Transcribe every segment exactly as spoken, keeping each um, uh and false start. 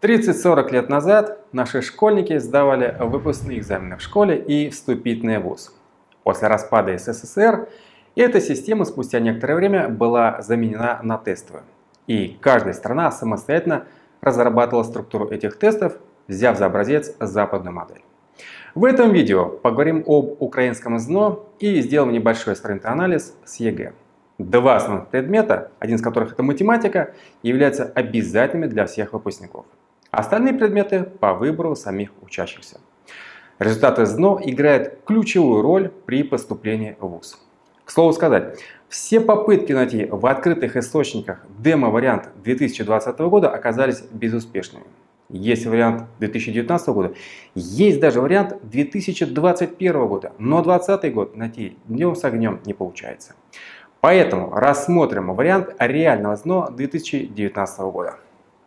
тридцать-сорок лет назад наши школьники сдавали выпускные экзамены в школе и вступительный вуз. После распада СССР эта система спустя некоторое время была заменена на тестовую. И каждая страна самостоятельно разрабатывала структуру этих тестов, взяв за образец западную модель. В этом видео поговорим об украинском ЗНО и сделаем небольшой сравнительный анализ с ЕГЭ. Два основных предмета, один из которых это математика, являются обязательными для всех выпускников. Остальные предметы по выбору самих учащихся. Результаты ЗНО играют ключевую роль при поступлении в вуз. К слову сказать, все попытки найти в открытых источниках демо-вариант две тысячи двадцатого года оказались безуспешными. Есть вариант две тысячи девятнадцатого года, есть даже вариант две тысячи двадцать первого года, но двадцатый год найти днем с огнем не получается. Поэтому рассмотрим вариант реального ЗНО две тысячи девятнадцатого года.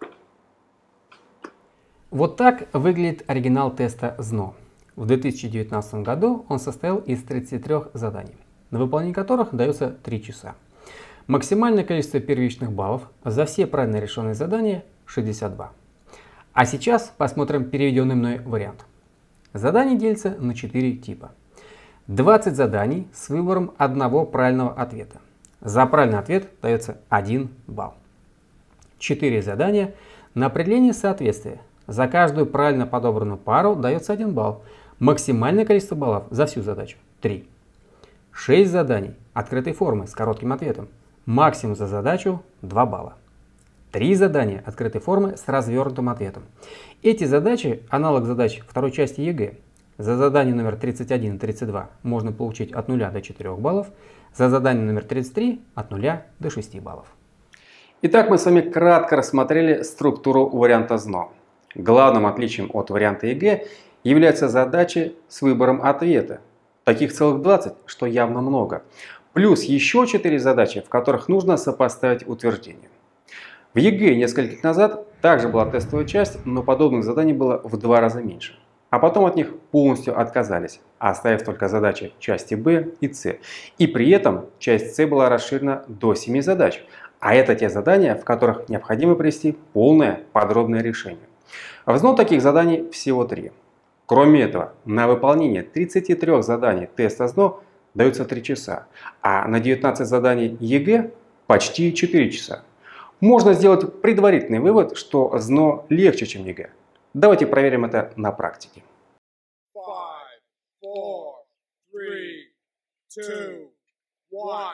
Вот так выглядит оригинал теста ЗНО. В две тысячи девятнадцатом году он состоял из тридцати трёх заданий, на выполнение которых дается три часа. Максимальное количество первичных баллов за все правильно решенные задания шестьдесят два. А сейчас посмотрим переведенный мной вариант. Задания делятся на четыре типа. двадцать заданий с выбором одного правильного ответа. За правильный ответ дается один балл. четыре задания на определение соответствия. За каждую правильно подобранную пару дается один балл. Максимальное количество баллов за всю задачу – три. шесть заданий открытой формы с коротким ответом. Максимум за задачу – два балла. три задания открытой формы с развернутым ответом. Эти задачи – аналог задач второй части ЕГЭ. За задание номер тридцать один и тридцать два можно получить от нуля до четырёх баллов. За задание номер тридцать три – от нуля до шести баллов. Итак, мы с вами кратко рассмотрели структуру варианта ЗНО. Главным отличием от варианта ЕГЭ являются задачи с выбором ответа. Таких целых двадцать, что явно много. Плюс еще четыре задачи, в которых нужно сопоставить утверждение. В ЕГЭ несколько лет назад также была тестовая часть, но подобных заданий было в два раза меньше. А потом от них полностью отказались, оставив только задачи части Б и С. И при этом часть С была расширена до семи задач. А это те задания, в которых необходимо привести полное подробное решение. В ЗНО таких заданий всего три. Кроме этого, на выполнение тридцати трёх заданий теста ЗНО дается три часа, а на девятнадцать заданий ЕГЭ почти четыре часа. Можно сделать предварительный вывод, что ЗНО легче, чем ЕГЭ. Давайте проверим это на практике. Five, four, three, two, one.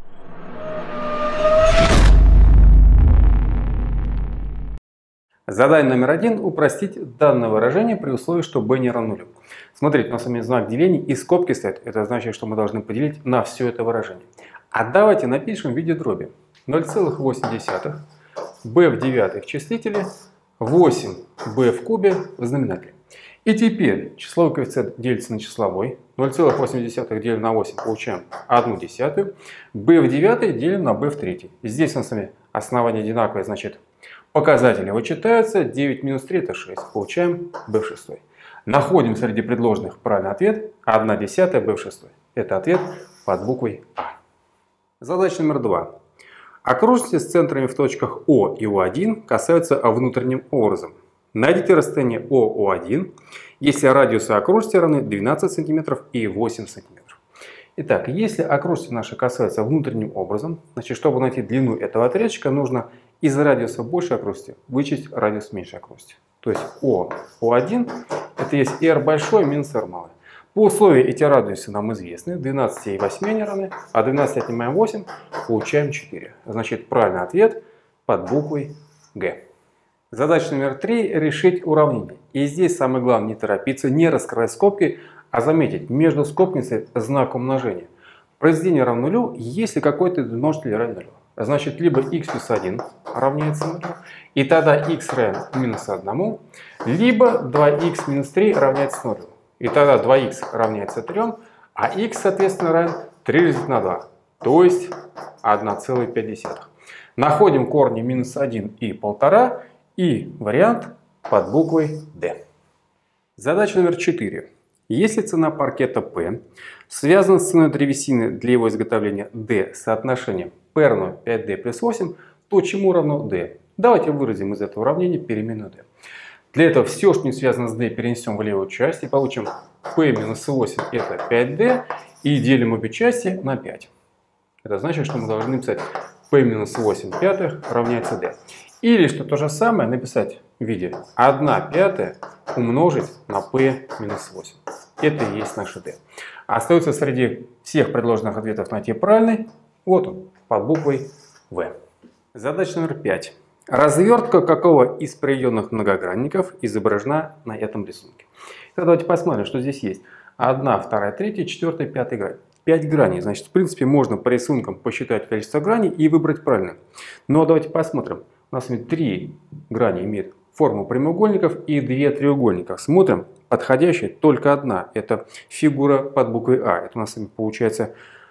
Задание номер один – упростить данное выражение при условии, что b не равно нулю. Смотрите, у нас с вами знак деления и скобки стоят. Это значит, что мы должны поделить на все это выражение. А давайте напишем в виде дроби. ноль целых восемь десятых b в девятых в числителе, восемь b в кубе в знаменателе. И теперь числовой коэффициент делится на числовой. ноль целых восемь десятых делим на восемь, получаем одну десятую. b в девятой делим на b в третьей. Здесь у нас с вами основание одинаковое, значит показатели вычитаются. девять минус три это шесть. Получаем b в шестой. Находим среди предложенных правильный ответ. одна десятая b в шестой. Это ответ под буквой А. Задача номер два. Окружности с центрами в точках О и О один касаются внутренним образом. Найдите расстояние О О один, если радиусы окружности равны двенадцать сантиметров и восемь сантиметров. Итак, если окружности наши касаются внутренним образом, значит, чтобы найти длину этого отрезочка, нужно из радиуса большей окружности вычесть радиус меньшей окружности. То есть О О один это есть R большой минус R малый. По условию эти радиусы нам известны. двенадцать и восемь они равны, а двенадцать отнимаем восемь, получаем четыре. Значит, правильный ответ под буквой Г. Задача номер три – решить уравнение. И здесь самое главное не торопиться, не раскрывать скобки, а заметить, между скобками стоит знак умножения. Произведение равно нулю, если какой-то множитель равен нулю. Значит, либо х плюс один равняется нулю, и тогда х равен минус одному, либо два х минус три равняется нулю. И тогда два х равняется трём, а х, соответственно, равен три разделить на два, то есть одна целая пять десятых. Находим корни минус один и полтора, и вариант под буквой Д. Задача номер четыре. Если цена паркета P связана с ценой древесины для его изготовления D с соотношением P равно пять D плюс восемь, то чему равно D? Давайте выразим из этого уравнения переменную d. Для этого все, что не связано с d, перенесем в левую часть и получим p минус восемь это пять d и делим обе части на пять. Это значит, что мы должны написать p минус восемь пятых равняется d. Или, что то же самое, написать в виде одна пятая умножить на p минус восемь. Это и есть наше d. Остается среди всех предложенных ответов найти правильный. Вот он, под буквой v. Задача номер пять. Развертка какого из приведенных многогранников изображена на этом рисунке? Давайте посмотрим, что здесь есть. Одна, вторая, третья, четвертая, пятая грань. Пять граней. Значит, в принципе, можно по рисункам посчитать количество граней и выбрать правильно. Но давайте посмотрим. У нас три грани имеют форму прямоугольников и две треугольников. Смотрим. Подходящая только одна. Это фигура под буквой А. Это у нас получается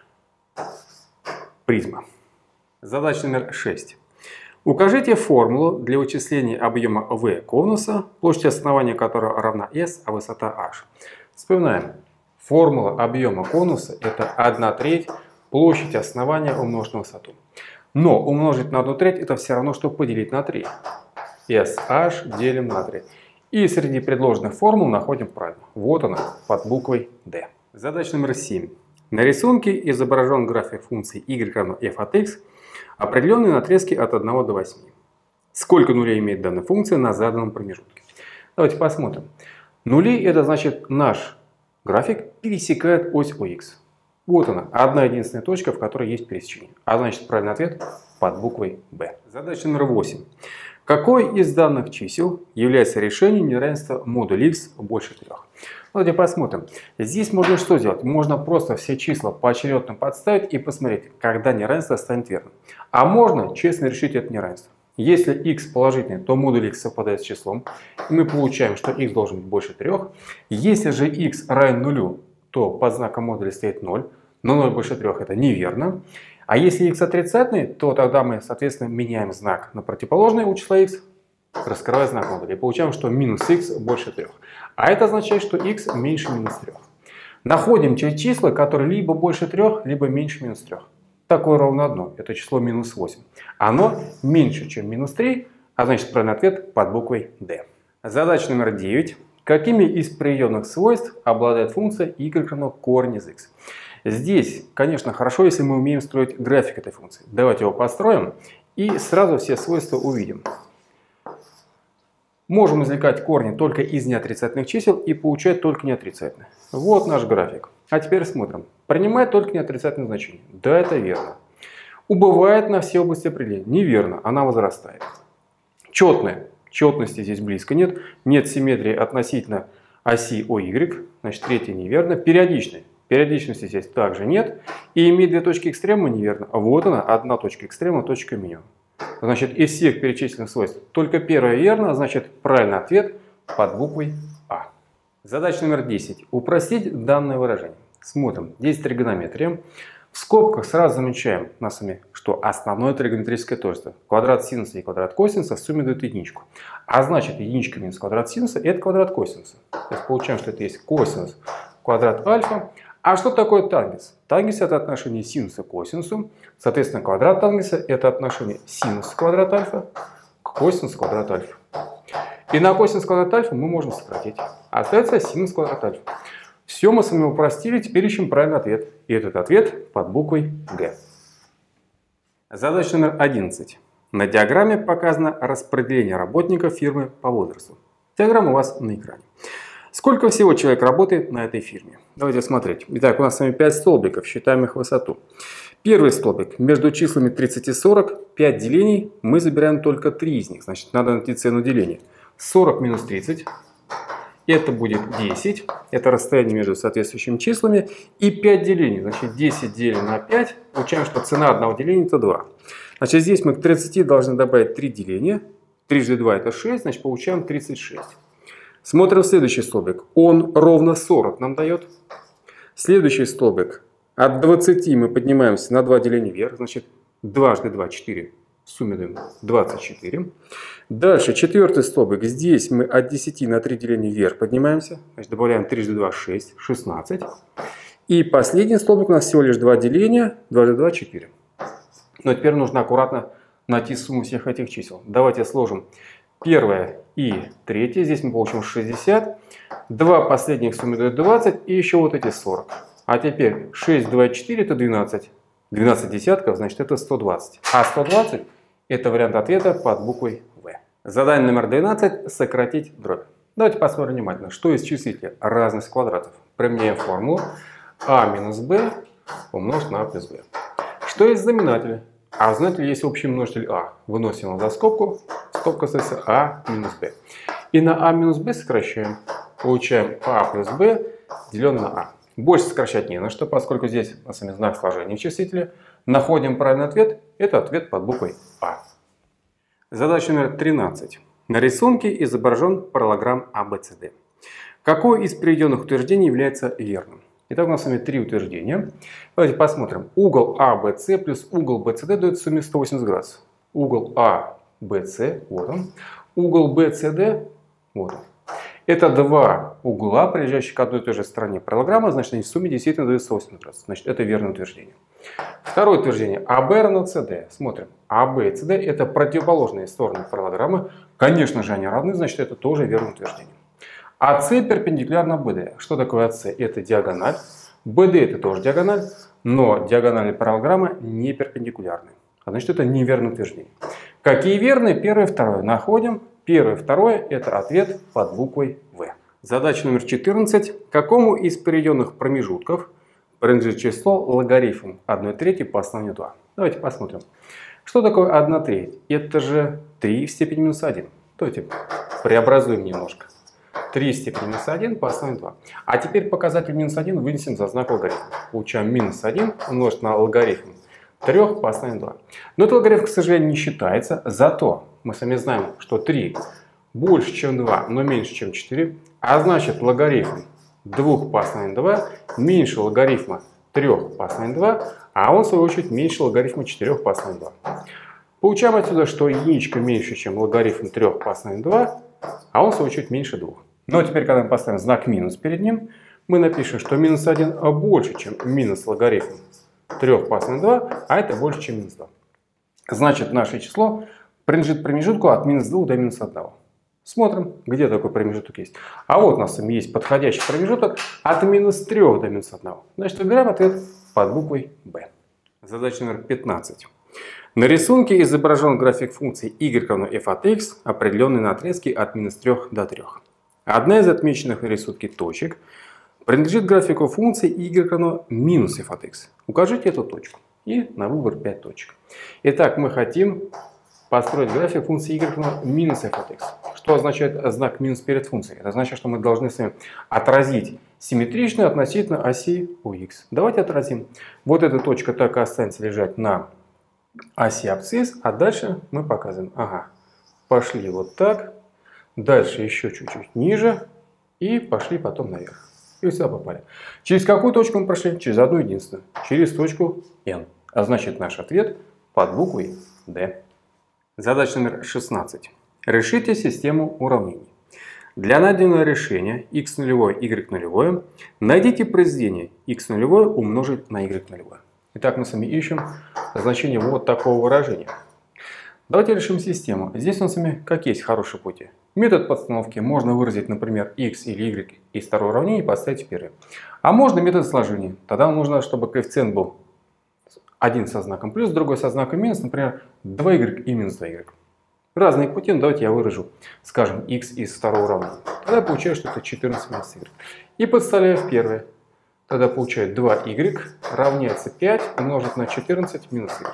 призма. Задача номер шесть. Укажите формулу для вычисления объема V конуса, площадь основания которого равна S, а высота H. Вспоминаем. Формула объема конуса это одна треть площадь основания умножить на высоту. Но умножить на одну треть это все равно, что поделить на три. эс эйч делим на три. И среди предложенных формул находим правильно. Вот она, под буквой D. Задача номер семь. На рисунке изображен график функции y равно f от x, определенные на отрезке от одного до восьми. Сколько нулей имеет данная функция на заданном промежутке? Давайте посмотрим. Нули это значит наш график пересекает ось ОХ. Вот она, одна единственная точка, в которой есть пересечение. А значит правильный ответ под буквой B. Задача номер восемь. Какой из данных чисел является решением неравенства модуль x больше трех? Давайте посмотрим. Здесь можно что сделать? Можно просто все числа поочередно подставить и посмотреть, когда неравенство станет верным. А можно честно решить это неравенство. Если x положительный, то модуль x совпадает с числом. И мы получаем, что x должен быть больше трех. Если же x равен нулю, то под знаком модуля стоит ноль. Но ноль больше трех это неверно. А если x отрицательный, то тогда мы, соответственно, меняем знак на противоположный у числа x, раскрывая знак модуля. И получаем, что минус x больше трех. А это означает, что x меньше минус трех. Находим те числа, которые либо больше трех, либо меньше минус трех. Такое ровно одно. Это число минус восемь. Оно меньше, чем минус три, а значит правильный ответ под буквой D. Задача номер девять. Какими из приведенных свойств обладает функция y равно корень из x? Здесь, конечно, хорошо, если мы умеем строить график этой функции. Давайте его построим и сразу все свойства увидим. Можем извлекать корни только из неотрицательных чисел и получать только неотрицательные. Вот наш график. А теперь смотрим. Принимает только неотрицательные значения. Да, это верно. Убывает на все области определения. Неверно, она возрастает. Четная. Четности здесь близко нет. Нет симметрии относительно оси ОY. Значит, третье неверно. Периодичная. Периодичности здесь также нет. И имеет две точки экстремума неверно. Вот она, одна точка экстремума, точка минимум. Значит, из всех перечисленных свойств только первое верно, значит правильный ответ под буквой А. Задача номер десять. Упростить данное выражение. Смотрим. Здесь тригонометрия. В скобках сразу замечаем на сами, что основное тригонометрическое тождество. Квадрат синуса и квадрат косинуса в сумме дают единичку. А значит, единичка минус квадрат синуса это квадрат косинуса. То есть получаем, что это есть косинус квадрат альфа. А что такое тангенс? Тангенс это отношение синуса к косинусу. Соответственно, квадрат тангенса это отношение синуса квадрат альфа к косинусу квадрат альфа. И на косинус квадрат альфа мы можем сократить. Остается синус квадрат альфа. Все мы с вами упростили, теперь ищем правильный ответ. И этот ответ под буквой Г. Задача номер одиннадцать. На диаграмме показано распределение работников фирмы по возрасту. Диаграмма у вас на экране. Сколько всего человек работает на этой фирме? Давайте смотреть. Итак, у нас с вами пять столбиков, считаем их высоту. Первый столбик. Между числами тридцать и сорок, пять делений, мы забираем только три из них. Значит, надо найти цену деления. сорок минус тридцать. Это будет десять. Это расстояние между соответствующими числами. И пять делений. Значит, десять делим на пять. Получаем, что цена одного деления это два. Значит, здесь мы к тридцати должны добавить три деления. трижды два это шесть. Значит, получаем тридцать шесть. Смотрим следующий столбик. Он ровно сорок нам дает. Следующий столбик. От двадцати мы поднимаемся на два деления вверх. Значит, дважды два – четыре. В сумме даем двадцать четыре. Дальше четвертый столбик. Здесь мы от десяти на три деления вверх поднимаемся. Значит, добавляем трижды два – шесть. шестнадцать. И последний столбик у нас всего лишь два деления. дважды два – четыре. Но теперь нужно аккуратно найти сумму всех этих чисел. Давайте сложим первое и третье. Здесь мы получим шестьдесят. Два последних суммы дают двадцать. И еще вот эти сорок. А теперь шесть, два, четыре это двенадцать. двенадцать десятков, значит это сто двадцать. А сто двадцать это вариант ответа под буквой В. Задание номер двенадцать. Сократить дробь. Давайте посмотрим внимательно, что из числителя разность квадратов. Применяем формулу а минус b умножить на а плюс b. Что из знаменателя? А в знаменателе есть общий множитель а. Выносим его за скобку. Скобка остается а минус b. И на а минус b сокращаем. Получаем а плюс b деленное на а. Больше сокращать не на что, поскольку здесь у нас знак сложения в числителе. Находим правильный ответ. Это ответ под буквой а. Задача номер тринадцать. На рисунке изображен параллелограмм а бэ цэ дэ. Какое из приведенных утверждений является верным? Итак, у нас с вами три утверждения. Давайте посмотрим. Угол а бэ цэ плюс угол бэ цэ дэ дает в сумме сто восемьдесят градусов. Угол а бэ цэ, вот он. Угол бэ цэ дэ, вот он. Это два угла, прилежащих к одной и той же стороне параллелограмма, значит, они в сумме действительно дают сто восемьдесят градусов. Значит, это верное утверждение. Второе утверждение. а бэ равно цэ дэ. Смотрим. а бэ и цэ дэ это противоположные стороны параллелограммы. Конечно же, они равны, значит, это тоже верное утверждение. АС перпендикулярно бэ дэ. Что такое АС? Это диагональ. бэ дэ это тоже диагональ, но диагонали параллелограмма не перпендикулярны. А значит, это неверное утверждение. Какие верные? Первое и второе. Находим. Первое и второе это ответ под буквой В. Задача номер четырнадцать. Какому из приведенных промежутков принадлежит число логарифм одна треть по основанию два? Давайте посмотрим. Что такое одна треть? Это же три в степени минус один. Давайте преобразуем немножко. три в степени минус один по основанию два. А теперь показатель минус один вынесем за знак логарифма. Получаем минус один умножить на логарифм три по основанию два. Но этот логарифм, к сожалению, не считается. Зато мы сами знаем, что три больше, чем два, но меньше, чем четыре. А значит, логарифм два по основанию два меньше логарифма три по основанию два, а он, в свою очередь, меньше логарифма четыре по основанию два. Получаем отсюда, что единичка меньше, чем логарифм три по основанию два, а он, в свою очередь, меньше двух. Но теперь, когда мы поставим знак минус перед ним, мы напишем, что минус один больше, чем минус логарифм три по основанию два, а это больше, чем минус два. Значит, наше число принадлежит промежутку от минус двух до минус одного. Смотрим, где такой промежуток есть. А вот у нас есть подходящий промежуток от минус трёх до минус одного. Значит, выбираем ответ под буквой Б. Задача номер пятнадцать. На рисунке изображен график функции y равно f от x, определенный на отрезке от минус трёх до трёх. Одна из отмеченных на рисунке точек принадлежит графику функции y равно минус f от x. Укажите эту точку. И на выбор пять точек. Итак, мы хотим построить график функции y равно минус f от x. Что означает знак минус перед функцией? Это значит, что мы должны с вами отразить симметричную относительно оси ОХ. Давайте отразим. Вот эта точка так и останется лежать на оси абсцисс, а дальше мы показываем. Ага, пошли вот так, дальше еще чуть-чуть ниже и пошли потом наверх. И сюда попали. Через какую точку мы прошли? Через одну единственную. Через точку N. А значит, наш ответ под буквой D. Задача номер шестнадцать. Решите систему уравнений. Для найденного решения x нулевое, y нулевое найдите произведение x нулевое умножить на y нулевое. Итак, мы с вами ищем значение вот такого выражения. Давайте решим систему. Здесь у нас с вами как есть хорошие пути. Метод подстановки можно выразить, например, x или y из второго уравнения и поставить в первое. А можно метод сложения. Тогда нужно, чтобы коэффициент был один со знаком плюс, другой со знаком минус, например, два y и минус два y. Разные пути, но давайте я выражу, скажем, x из второго уравнения. Тогда я получаю, что это четырнадцать минус y. И подставляю в первое. Тогда получаю два y равняется пять умножить на четырнадцать минус y.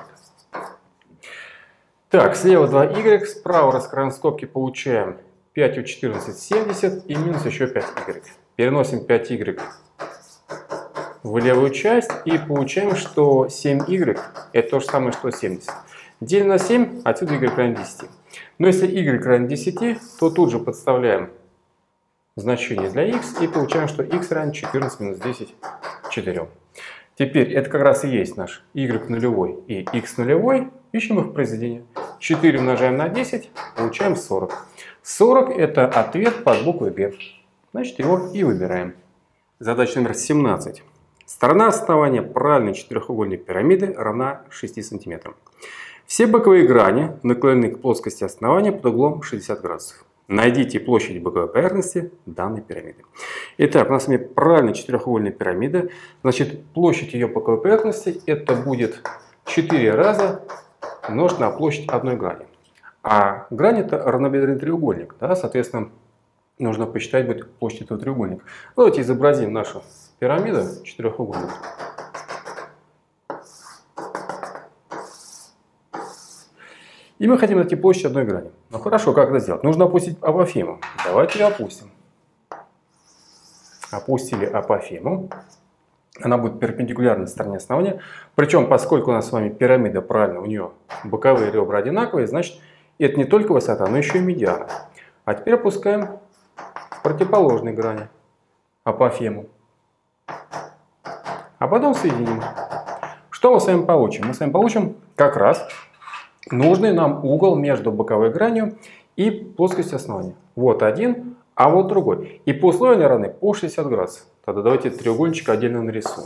Так, слева два y, справа раскрываем скобки, получаем пять у четырнадцати семьдесят и минус еще пять y. Переносим пять y в левую часть и получаем, что семь y это то же самое, что семьдесят. Делим на семь, отсюда y равен десяти. Но если y равен десяти, то тут же подставляем значение для x и получаем, что x равен четырнадцать минус десять четырем. Теперь это как раз и есть наш y нулевой и x нулевой. Ищем их произведение. четыре умножаем на десять, получаем сорок. сорок это ответ под буквой Г. Значит, его и выбираем. Задача номер семнадцать. Сторона основания правильной четырехугольной пирамиды равна шести сантиметрам. Все боковые грани наклонены к плоскости основания под углом шестьдесят градусов. Найдите площадь боковой поверхности данной пирамиды. Итак, у нас с вами правильная четырехугольная пирамида. Значит, площадь ее боковой поверхности это будет четыре раза умножить на площадь одной грани. А грань это равнобедренный треугольник. Да? Соответственно, нужно посчитать будет площадь этого треугольника. Давайте изобразим нашу пирамиду четырехугольную. И мы хотим найти площадь одной грани. Ну хорошо, как это сделать? Нужно опустить апофему. Давайте ее опустим. Опустили апофему. Она будет перпендикулярна стороне основания. Причем, поскольку у нас с вами пирамида, правильно, у нее боковые ребра одинаковые, значит, это не только высота, но еще и медиана. А теперь опускаем в противоположной грани апофему. А потом соединим. Что мы с вами получим? Мы с вами получим как раз нужный нам угол между боковой гранью и плоскостью основания. Вот один, а вот другой. И по условию они равны по шестьдесят градусов. Тогда давайте треугольничек отдельно нарисуем.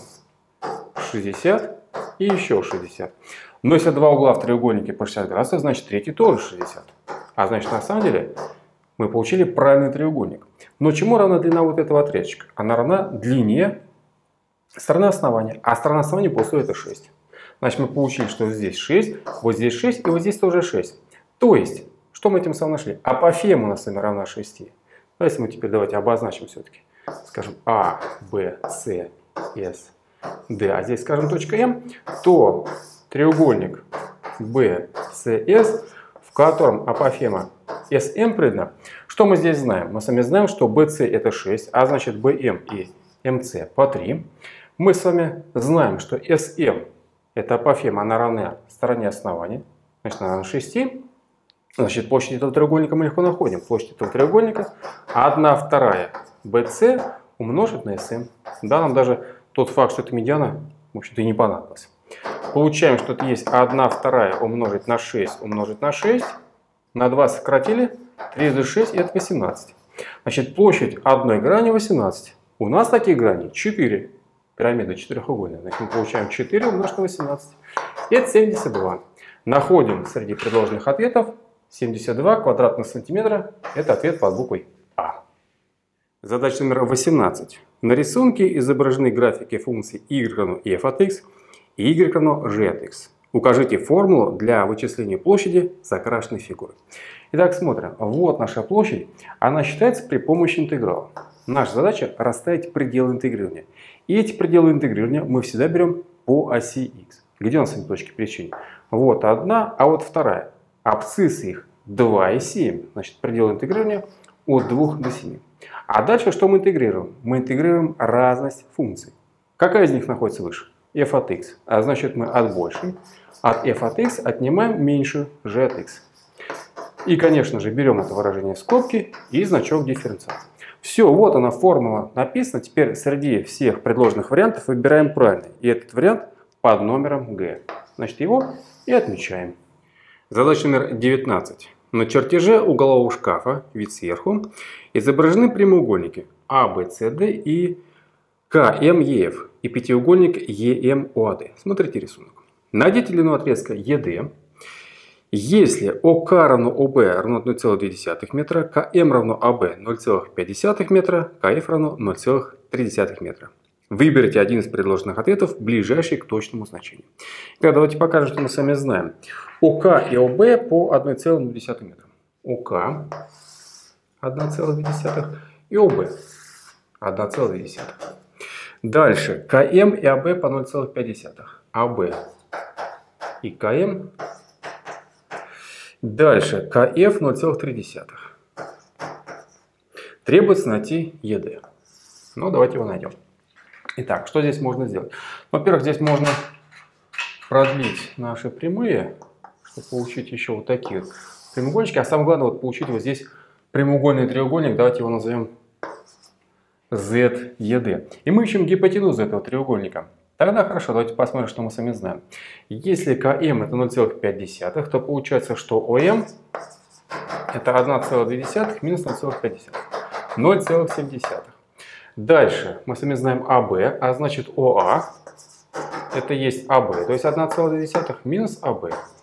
шестьдесят и еще шестьдесят. Но если два угла в треугольнике по шестьдесят градусов, значит третий тоже шестьдесят. А значит, на самом деле мы получили правильный треугольник. Но чему равна длина вот этого отрезочка? Она равна длине стороны основания. А сторона основания по условию это шесть. Значит, мы получили, что здесь шесть, вот здесь шесть и вот здесь тоже шесть. То есть, что мы этим самым нашли? Апофема у нас с вами равна шести. Давайте мы теперь давайте обозначим все-таки. Скажем А, Б, С, С, Д. А здесь скажем точка М. То треугольник Б, С, С, в котором апофема С М придана. Что мы здесь знаем? Мы с вами знаем, что Б С это шесть, а значит Б М и М С по три. Мы с вами знаем, что С М это апофема, она равна стороне основания. Значит, она равна шести. Значит, площадь этого треугольника мы легко находим. Площадь этого треугольника одна вторая Б С умножить на С М. Да, нам даже тот факт, что это медиана, в общем-то, и не понадобился. Получаем, что это есть одна вторая умножить на шесть умножить на шесть. На два сократили. три раза шесть это восемнадцать. Значит, площадь одной грани восемнадцать. У нас таких граней четыре. Пирамида четырехугольная. Значит, мы получаем четыре умножить на восемнадцать. Это семьдесят два. Находим среди предложенных ответов семьдесят два квадратных сантиметра. Это ответ под буквой А. Задача номер восемнадцать. На рисунке изображены графики функций y равно f от x и y равно g от x. Укажите формулу для вычисления площади закрашенной фигуры. Итак, смотрим. Вот наша площадь. Она считается при помощи интеграла. Наша задача расставить пределы интегрирования. И эти пределы интегрирования мы всегда берем по оси x. Где у нас с вами точки пересечения? Вот одна, а вот вторая. Абсциссы их два и семь. Значит, предел интегрирования от двух до семи. А дальше что мы интегрируем? Мы интегрируем разность функций. Какая из них находится выше? F от x. А значит, мы от большей, от f от x отнимаем меньшую g от x. И, конечно же, берем это выражение в скобки и значок дифференциации. Все, вот она формула написана. Теперь среди всех предложенных вариантов выбираем правильный. И этот вариант под номером Г. Значит, его и отмечаем. Задача номер девятнадцать. На чертеже углового шкафа, вид сверху, изображены прямоугольники А, Б, С, Д и К, М, Е, Ф и пятиугольник Е, М, О, А, Д. Смотрите рисунок. Найдите длину отрезка Е Д. Если ОК равно ОБ равно ноль целых две десятых метра, КМ равно АБ ноль целых пять десятых метра, КФ равно ноль целых три десятых метра. Выберите один из предложенных ответов, ближайший к точному значению. Итак, давайте покажем, что мы с вами знаем. ОК и ОБ по одной целой две десятых метра. ОК одна целая две десятых и ОБ одна целая две десятых. Дальше КМ и АБ по ноль целых пять десятых. АБ и КМ. Дальше КФ ноль целых три десятых. Требуется найти ЕД. Ну, давайте его найдем. Итак, что здесь можно сделать? Во-первых, здесь можно продлить наши прямые, чтобы получить еще вот такие вот прямоугольнички. А самое главное, вот получить вот здесь прямоугольный треугольник. Давайте его назовем зет е дэ. И мы ищем гипотенузу этого треугольника. Тогда хорошо, давайте посмотрим, что мы с вами знаем. Если КМ это ноль целых пять десятых, то получается, что ОМ это одна целая две десятых минус ноль целых пять десятых. ноль целых семь десятых. Дальше мы с вами знаем АБ, а значит ОА это есть АБ, то есть одна целая две десятых минус АБ.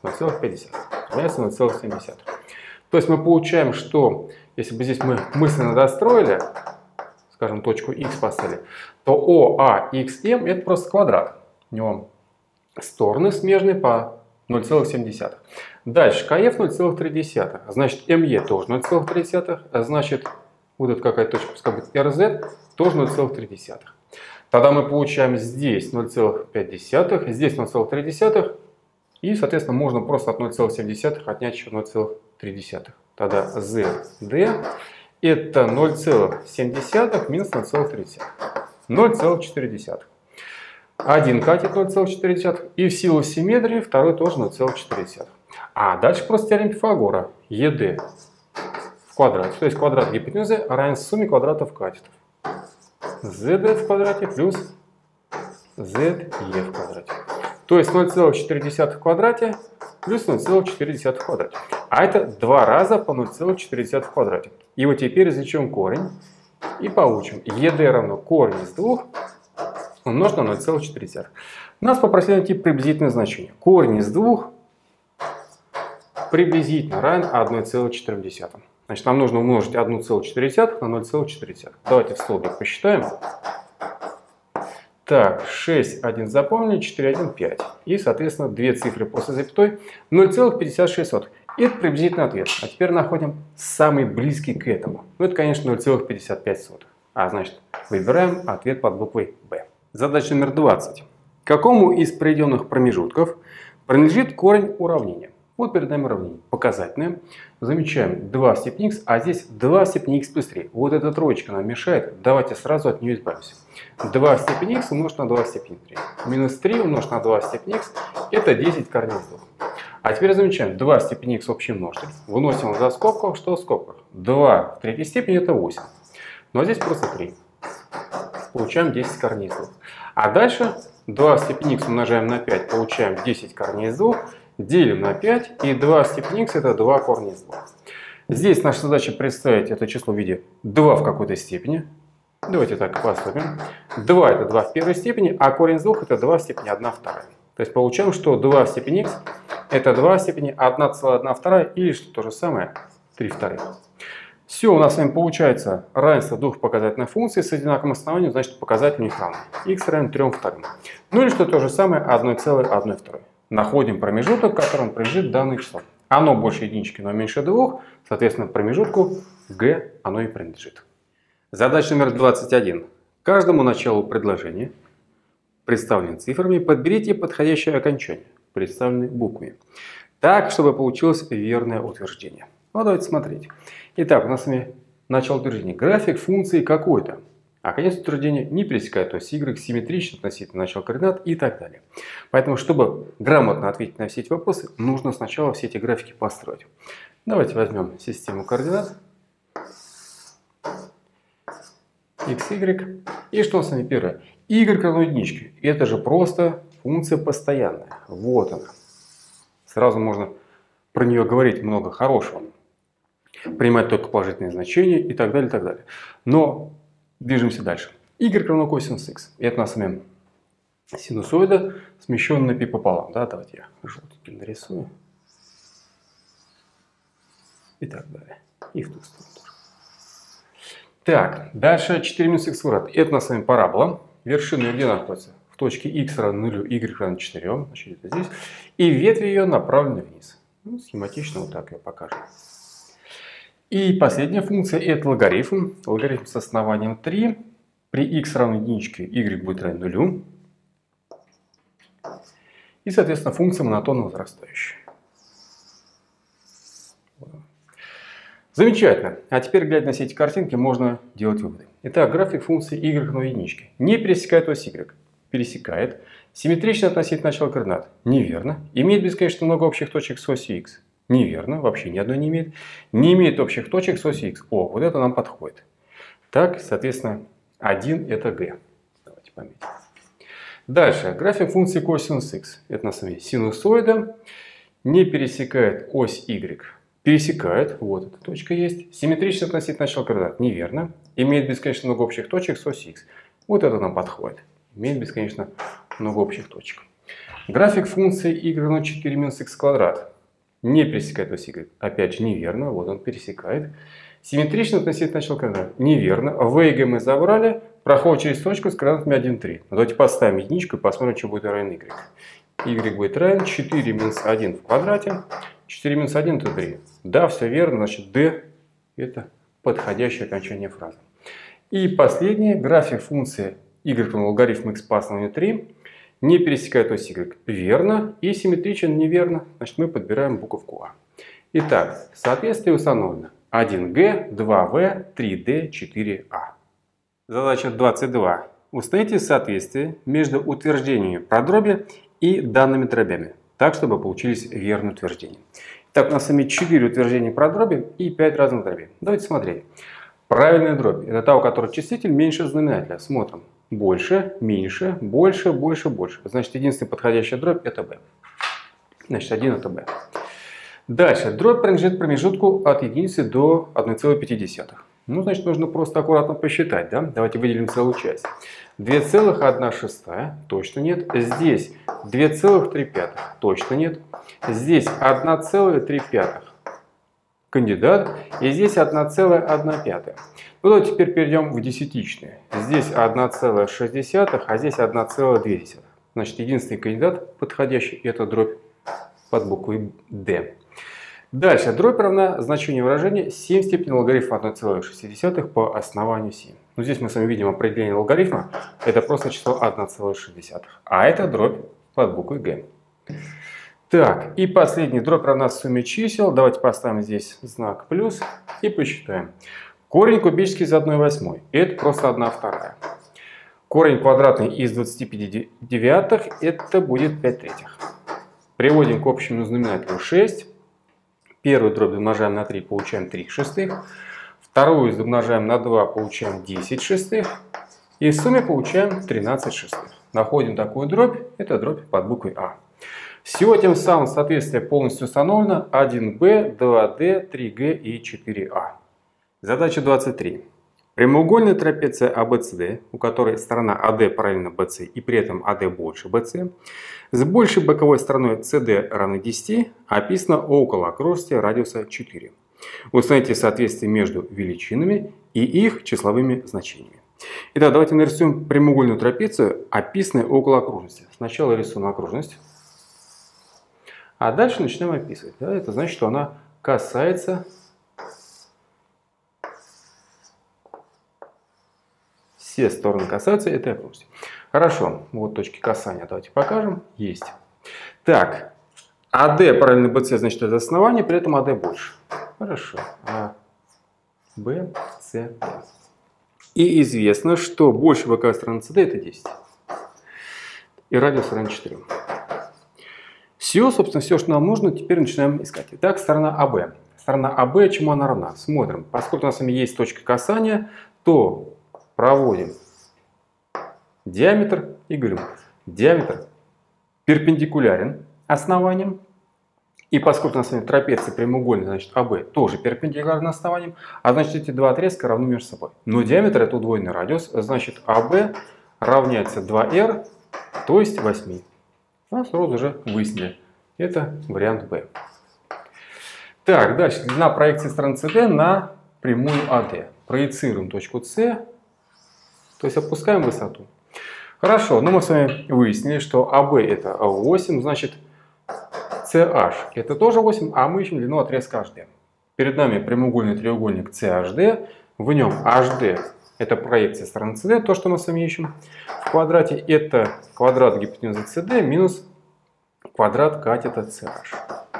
ноль целых пять десятых. Равняется ноль целых семь десятых. То есть мы получаем, что если бы здесь мы мысленно достроили, скажем, точку x поставили, то о а икс эм это просто квадрат. У него стороны смежные по ноль целых семь десятых. Дальше КФ ноль целых три десятых. Значит, МЕ тоже ноль целых три десятых. Значит, вот эта какая-то точка, пускай будет эр зет, тоже ноль целых три десятых. Тогда мы получаем здесь ноль целых пять десятых, здесь ноль целых три десятых. И, соответственно, можно просто от ноль целых семь десятых отнять еще ноль целых три десятых. Тогда зет это ноль целых семь десятых минус ноль целых три десятых. ноль целых четыре десятых. Один катет ноль целых четыре десятых. И в силу симметрии второй тоже ноль целых четыре десятых. А дальше просто теорема Пифагора. ЕД в квадрате. То есть квадрат гипотенузы равен сумме квадратов катетов. ЗД в квадрате плюс ЗЕ в квадрате. То есть ноль целых четыре десятых в квадрате плюс ноль целых четыре десятых в квадрате. А это два раза по ноль целых четыре десятых в квадрате. И вот теперь извлечем корень и получим ЕД равно корень из двух умножить на ноль целых четыре десятых. Нас попросили найти приблизительное значение. Корень из двух приблизительно равен одной целой четырём десятым. Значит, нам нужно умножить одну целую четыре десятых на ноль целых четыре десятых. Давайте в столбик посчитаем. Так, шесть, один запомнили, четыре, один, пять. И, соответственно, две цифры после запятой. ноль целых пятьдесят шесть сотых. Это приблизительный ответ. А теперь находим самый близкий к этому. Ну, это, конечно, ноль целых пятьдесят пять сотых. А значит, выбираем ответ под буквой Б. Задача номер двадцать. К какому из приведенных промежутков принадлежит корень уравнения? Вот перед нами уравнение показательное. Замечаем два в степени х, а здесь два в степени х плюс три. Вот эта троечка нам мешает. Давайте сразу от нее избавимся. два в степени х умножить на два в степени три. Минус три умножить на два в степени х это десять корней из двух. А теперь замечаем два в степени х общий множитель. Выносим за скобку, что в скобках? два в третьей степени это восемь. Но здесь просто три. Получаем десять корней из двух. А дальше два в степени х умножаем на пять. Получаем десять корней из двух. Делим на пять, и два в степени х это два корня из двух. Здесь наша задача представить это число в виде два в какой-то степени. Давайте так поступим. два это два в первой степени, а корень из двух это два в степени одна вторая. То есть получаем, что два в степени х это два в степени одна целая одна вторая, или что то же самое три вторых. Все, у нас с вами получается равенство двух показательных функций с одинаковым основанием, значит показатель у них равны. Х равен трем вторым. Ну или что то же самое одна целая одна вторая. Находим промежуток, к которому принадлежит данное число. Оно больше единички, но меньше двух. Соответственно, промежутку Г оно и принадлежит. Задача номер двадцать один. К каждому началу предложения, представленным цифрами, подберите подходящее окончание, представленное буквами. Так, чтобы получилось верное утверждение. Ну, давайте смотреть. Итак, у нас с вами начало утверждения. График функции какой-то. А конец утверждения не пересекает ось y, симметрично относительно начала координат и так далее. Поэтому, чтобы грамотно ответить на все эти вопросы, нужно сначала все эти графики построить. Давайте возьмем систему координат. X, y. И что с вами первое? Y равно единичке. Это же просто функция постоянная. Вот она. Сразу можно про нее говорить много хорошего. Принимать только положительные значения и так далее, и так далее. Но движемся дальше. Y равно косинус х. Это у нас с вами синусоида, смещенная пи пополам. Да, давайте я желтеньким нарисую. И так далее. И в ту сторону тоже. Так, дальше четыре минус х квадрат. Это у нас с вами парабола. Вершина где находится? В точке x равно нулю, y равно четырем. Значит, это здесь. И ветви ее направлены вниз. Ну, схематично вот так ее покажем. И последняя функция это логарифм. Логарифм с основанием три. При x равно единичке y будет равен нулю. И, соответственно, функция монотонно возрастающая. Замечательно. А теперь, глядя на все эти картинки, можно делать выводы. Итак, график функции y равно единичке. Не пересекает ось y. Пересекает. Симметрично относительно начала координат. Неверно. Имеет бесконечно много общих точек с осью x. Неверно. Вообще ни одной не имеет. Не имеет общих точек с осью x. О, вот это нам подходит. Так, соответственно, один это g. Давайте пометим. Дальше. График функции косинус х. Это на самом деле синусоида. Не пересекает ось y. Пересекает. Вот эта точка есть. Симметрично относительно начала координат. Неверно. Имеет бесконечно много общих точек с осью x. Вот это нам подходит. Имеет бесконечно много общих точек. График функции y равно четыре минус х квадрат не пересекает ось y. Опять же неверно, вот он пересекает. Симметрично относительно начала координат. Неверно. В и Г мы забрали, проходит через точку с координатами один, три. Давайте поставим единичку и посмотрим, что будет равен y. Y будет равен четыре минус один в квадрате. четыре минус один это три. Да, все верно, значит d это подходящее окончание фразы. И последнее, график функции y равно логарифм x по основанию три не пересекает ось y. Верно. И симметричен неверно. Значит, мы подбираем буковку А. Итак, соответствие установлено. один Г, два В, три Д, четыре А. Задача двадцать два. Установите соответствие между утверждениями про дроби и данными дробями, так, чтобы получились верные утверждения. Итак, у нас с вами четыре утверждения про дроби и пять разных дробей. Давайте смотреть. Правильная дробь – это та, у которой числитель меньше знаменателя. Смотрим. Больше, меньше, больше, больше, больше. Значит, единственная подходящая дробь – это b. Значит, один это b. Дальше. Дробь принадлежит промежутку от единицы до одной целой пяти десятых. Ну, значит, нужно просто аккуратно посчитать. Да? Давайте выделим целую часть. две целых одна шестая. Точно нет. Здесь две целых три пятых. Точно нет. Здесь одна целая три пятых. Кандидат. И здесь одна целая одна пятая. Ну, давайте теперь перейдем в десятичные. Здесь одна целая шесть десятых, а здесь одна целая две десятых. Значит, единственный кандидат подходящий – это дробь под буквой D. Дальше. Дробь равна значению выражения семь в степени логарифма одной целой шести десятых по основанию семь. Ну, здесь мы с вами видим определение логарифма. Это просто число одна целая шесть десятых. А это дробь под буквой G. Так, и последний дробь равна сумме чисел. Давайте поставим здесь знак плюс и посчитаем. Корень кубический из одной восьмой. Это просто одна вторая. Корень квадратный из двадцати пяти девятых. Это будет пять третьих. Приводим к общему знаменателю шесть. Первую дробь умножаем на три, получаем три шестых. Вторую умножаем на два, получаем десять шестых. И в сумме получаем тринадцать шестых. Находим такую дробь. Это дробь под буквой А. Все, тем самым соответствие полностью установлено. один Б, два Д, три Г и четыре А. Задача двадцать три. Прямоугольная трапеция А Б С Д, у которой сторона А Д параллельна Б С и при этом А Д больше Б С, с большей боковой стороной С Д равна десяти, описана около окружности радиуса четыре. Установите соответствие между величинами и их числовыми значениями. Итак, давайте нарисуем прямоугольную трапецию, описанную около окружности. Сначала рисуем окружность, а дальше начнем описывать. Да, это значит, что она касается все стороны касаются этой окружности. Хорошо, вот точки касания давайте покажем. Есть. Так, АД параллельно БС, значит, это основание, при этом АД больше. Хорошо. А, Б, С, Д. И известно, что больше боковая сторона СД это десять. И радиус равен четырем. Все, собственно, все, что нам нужно, теперь начинаем искать. Итак, сторона АБ. Сторона АБ, чему она равна? Смотрим. Поскольку у нас с вами есть точка касания, то проводим диаметр и говорим, диаметр перпендикулярен основаниям. И поскольку у нас с вами трапеция прямоугольная, значит АБ тоже перпендикулярна основаниям, а значит эти два отрезка равны между собой. Но диаметр это удвоенный радиус, значит АБ равняется два эр, то есть восемь. А сразу уже выяснили. Это вариант Б. Так, дальше. Длина проекции стороны С Д на прямую АД. Проецируем точку С, то есть опускаем высоту. Хорошо, но мы с вами выяснили, что АБ это восемь, значит си эйч это тоже восемь, а мы ищем длину отрезка эйч ди. Перед нами прямоугольный треугольник си эйч ди, в нем эйч ди это проекция стороны С Д, то, что мы с вами ищем. В квадрате это квадрат гипотенузы С Д минус квадрат катета си эйч.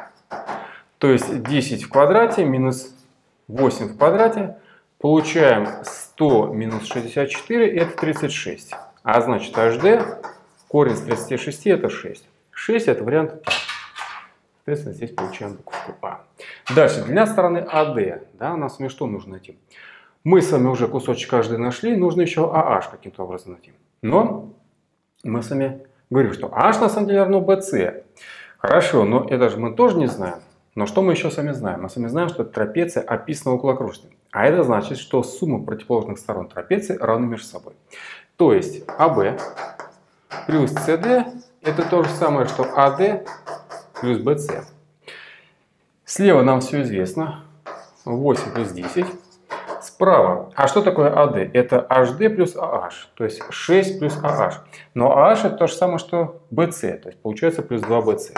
То есть десять в квадрате минус восемь в квадрате. Получаем сто минус шестьдесят четыре, это тридцать шесть. А значит эйч ди, корень из тридцати шести это шесть. шесть это вариант А. Соответственно, здесь получаем букву А. Дальше, длина стороны АД. Да, нам с вами что нужно найти? Мы с вами уже кусочек эйч ди нашли, нужно еще АH каким-то образом найти. Но мы с вами говорим, что H на самом деле равно би си. Хорошо, но это же мы тоже не знаем. Но что мы еще с вами знаем? Мы с вами знаем, что трапеция описана около окружности. А это значит, что сумма противоположных сторон трапеции равны между собой. То есть АБ плюс СД это то же самое, что АД плюс БС. Слева нам все известно. восемь плюс десять. Справа. А что такое АД? Это HD плюс AH. То есть шесть плюс AH. Но AH это то же самое, что БС. То есть получается плюс два БС.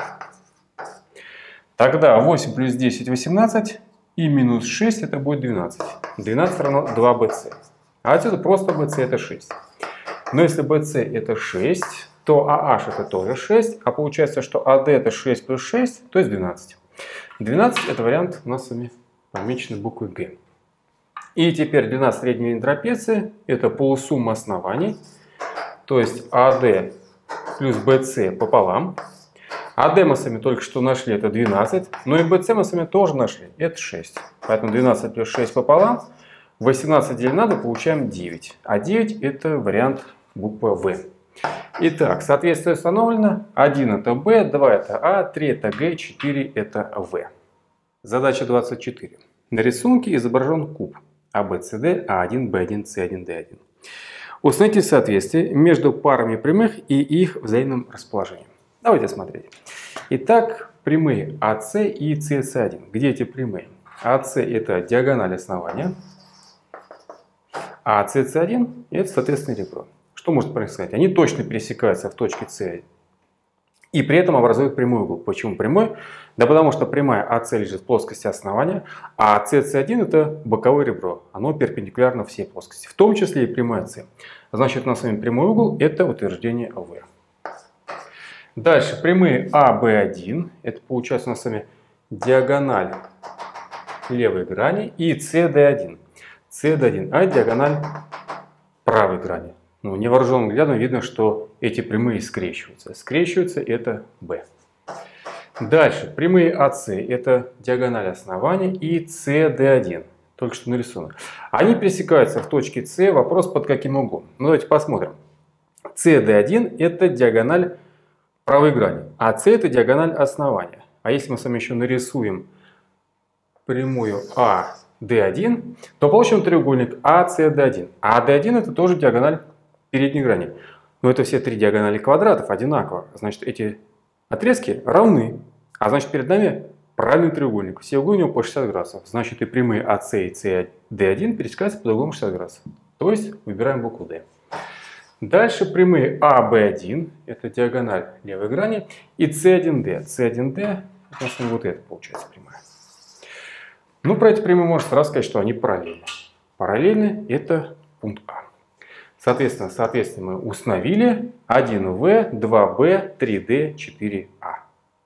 Тогда восемь плюс десять восемнадцать. И минус шесть это будет двенадцать. двенадцать равно два БС. А отсюда просто БС это шесть. Но если БС это шесть, то AH это тоже шесть. А получается, что АД это шесть плюс шесть, то есть двенадцать. двенадцать это вариант у нас с вами помеченный буквой Г. И теперь длина средней линии трапеции это полусумма оснований. То есть АД плюс БС пополам. АД мы с вами только что нашли, это двенадцать. Но и БС мы с вами тоже нашли, это шесть. Поэтому двенадцать плюс шесть пополам. восемнадцать делим на два, получаем девять. А девять это вариант буквы В. Итак, соответствие установлено. один это Б, два это А, три это Г, четыре это В. Задача двадцать четыре. На рисунке изображен куб А, Б, С, Д, А один, Б один, С один, Д один. Установите соответствие между парами прямых и их взаимным расположением. Давайте смотреть. Итак, прямые АС и СС один. Где эти прямые? АС это диагональ основания, а СС один это соответственно ребро. Что может происходить? Они точно пересекаются в точке С и при этом образуют прямой угол. Почему прямой? Да потому что прямая АС лежит в плоскости основания, а СС один это боковое ребро. Оно перпендикулярно всей плоскости, в том числе и прямая С. Значит, у нас с вами прямой угол это утверждение В. Дальше прямые А, Б один. Это получается у нас с вами диагональ левой грани и С Д один. С Д один, а диагональ правой грани. Ну, невооруженным взглядом видно, что эти прямые скрещиваются. Скрещиваются это Б. Дальше прямые АС это диагональ основания и С Д один. Только что нарисовано. Они пересекаются в точке С. Вопрос под каким углом. Ну, давайте посмотрим. С Д один это диагональ правой грани, а С это диагональ основания. А если мы с вами еще нарисуем прямую А Д один, то получим треугольник А С Д один. А Д один это тоже диагональ передней грани. Но это все три диагонали квадратов одинаково. Значит, эти отрезки равны. А значит, перед нами правильный треугольник. Все углы у него по шестьдесят градусов. Значит, и прямые АС и С Д один пересекаются под углом шестьдесят градусов. То есть выбираем букву Д. Дальше прямые А Б один, это диагональ левой грани, и С один Д. С один Д, это вот это получается прямая. Ну, про эти прямые можно сразу сказать, что они параллельны. Параллельны это пункт А. Соответственно, соответственно мы установили один В, два Б, три Д, четыре А.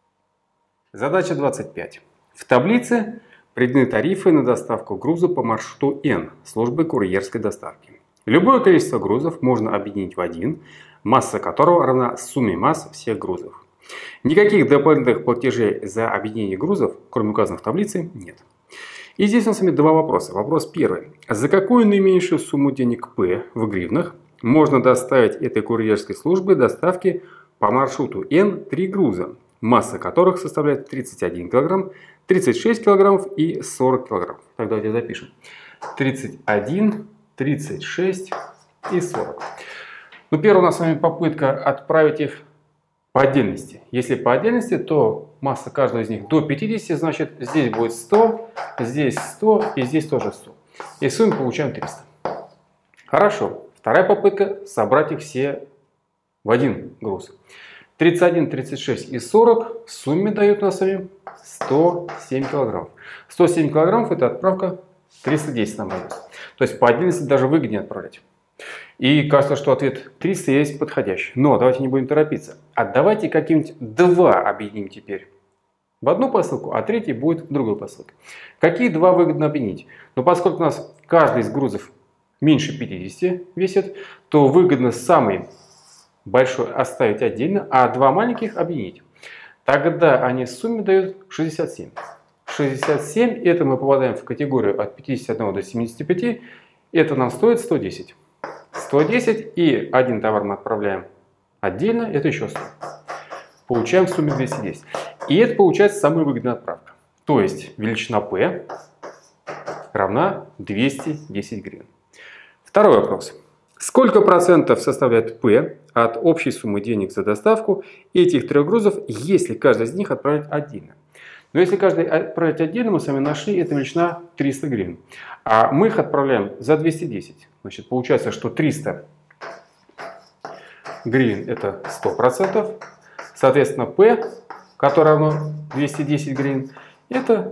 Задача двадцать пять. В таблице приведены тарифы на доставку груза по маршруту Н службы курьерской доставки. Любое количество грузов можно объединить в один, масса которого равна сумме масс всех грузов. Никаких дополнительных платежей за объединение грузов, кроме указанных в таблице, нет. И здесь у нас есть два вопроса. Вопрос первый. За какую наименьшую сумму денег П в гривнах можно доставить этой курьерской службе доставки по маршруту Н три груза, масса которых составляет тридцать один килограмм, тридцать шесть килограммов и сорок килограммов. Так, давайте запишем. тридцать один, тридцать шесть и сорок. Ну, первая у нас с вами попытка отправить их по отдельности. Если по отдельности, то масса каждого из них до пятидесяти, значит здесь будет сто, здесь сто и здесь тоже сто. И в сумме получаем триста. Хорошо. Вторая попытка собрать их все в один груз. тридцать один, тридцать шесть и сорок в сумме дают нас с вами сто семь килограммов. сто семь килограммов это отправка триста десять нам дает. То есть по отдельности даже выгоднее отправлять. И кажется, что ответ триста есть подходящий. Но давайте не будем торопиться. А давайте какие-нибудь два объединим теперь в одну посылку, а третий будет в другую посылку. Какие два выгодно объединить? Но поскольку у нас каждый из грузов меньше пятидесяти весит, то выгодно самый большой оставить отдельно, а два маленьких объединить. Тогда они в сумме дают шестьдесят семь. шестьдесят семь, это мы попадаем в категорию от пятидесяти одного до семидесяти пяти. Это нам стоит сто десять. сто десять и один товар мы отправляем отдельно, это еще сто. Получаем в сумме двести десять. И это получается самая выгодная отправка. То есть величина P равна двести десять гривен. Второй вопрос. Сколько процентов составляет P от общей суммы денег за доставку этих трех грузов, если каждый из них отправить отдельно. Но если каждый отправить отдельно, мы с вами нашли, это величина триста гривен. А мы их отправляем за двести десять. Значит, получается, что триста гривен это сто процентов. Соответственно, P, которое равно двести десять гривен, это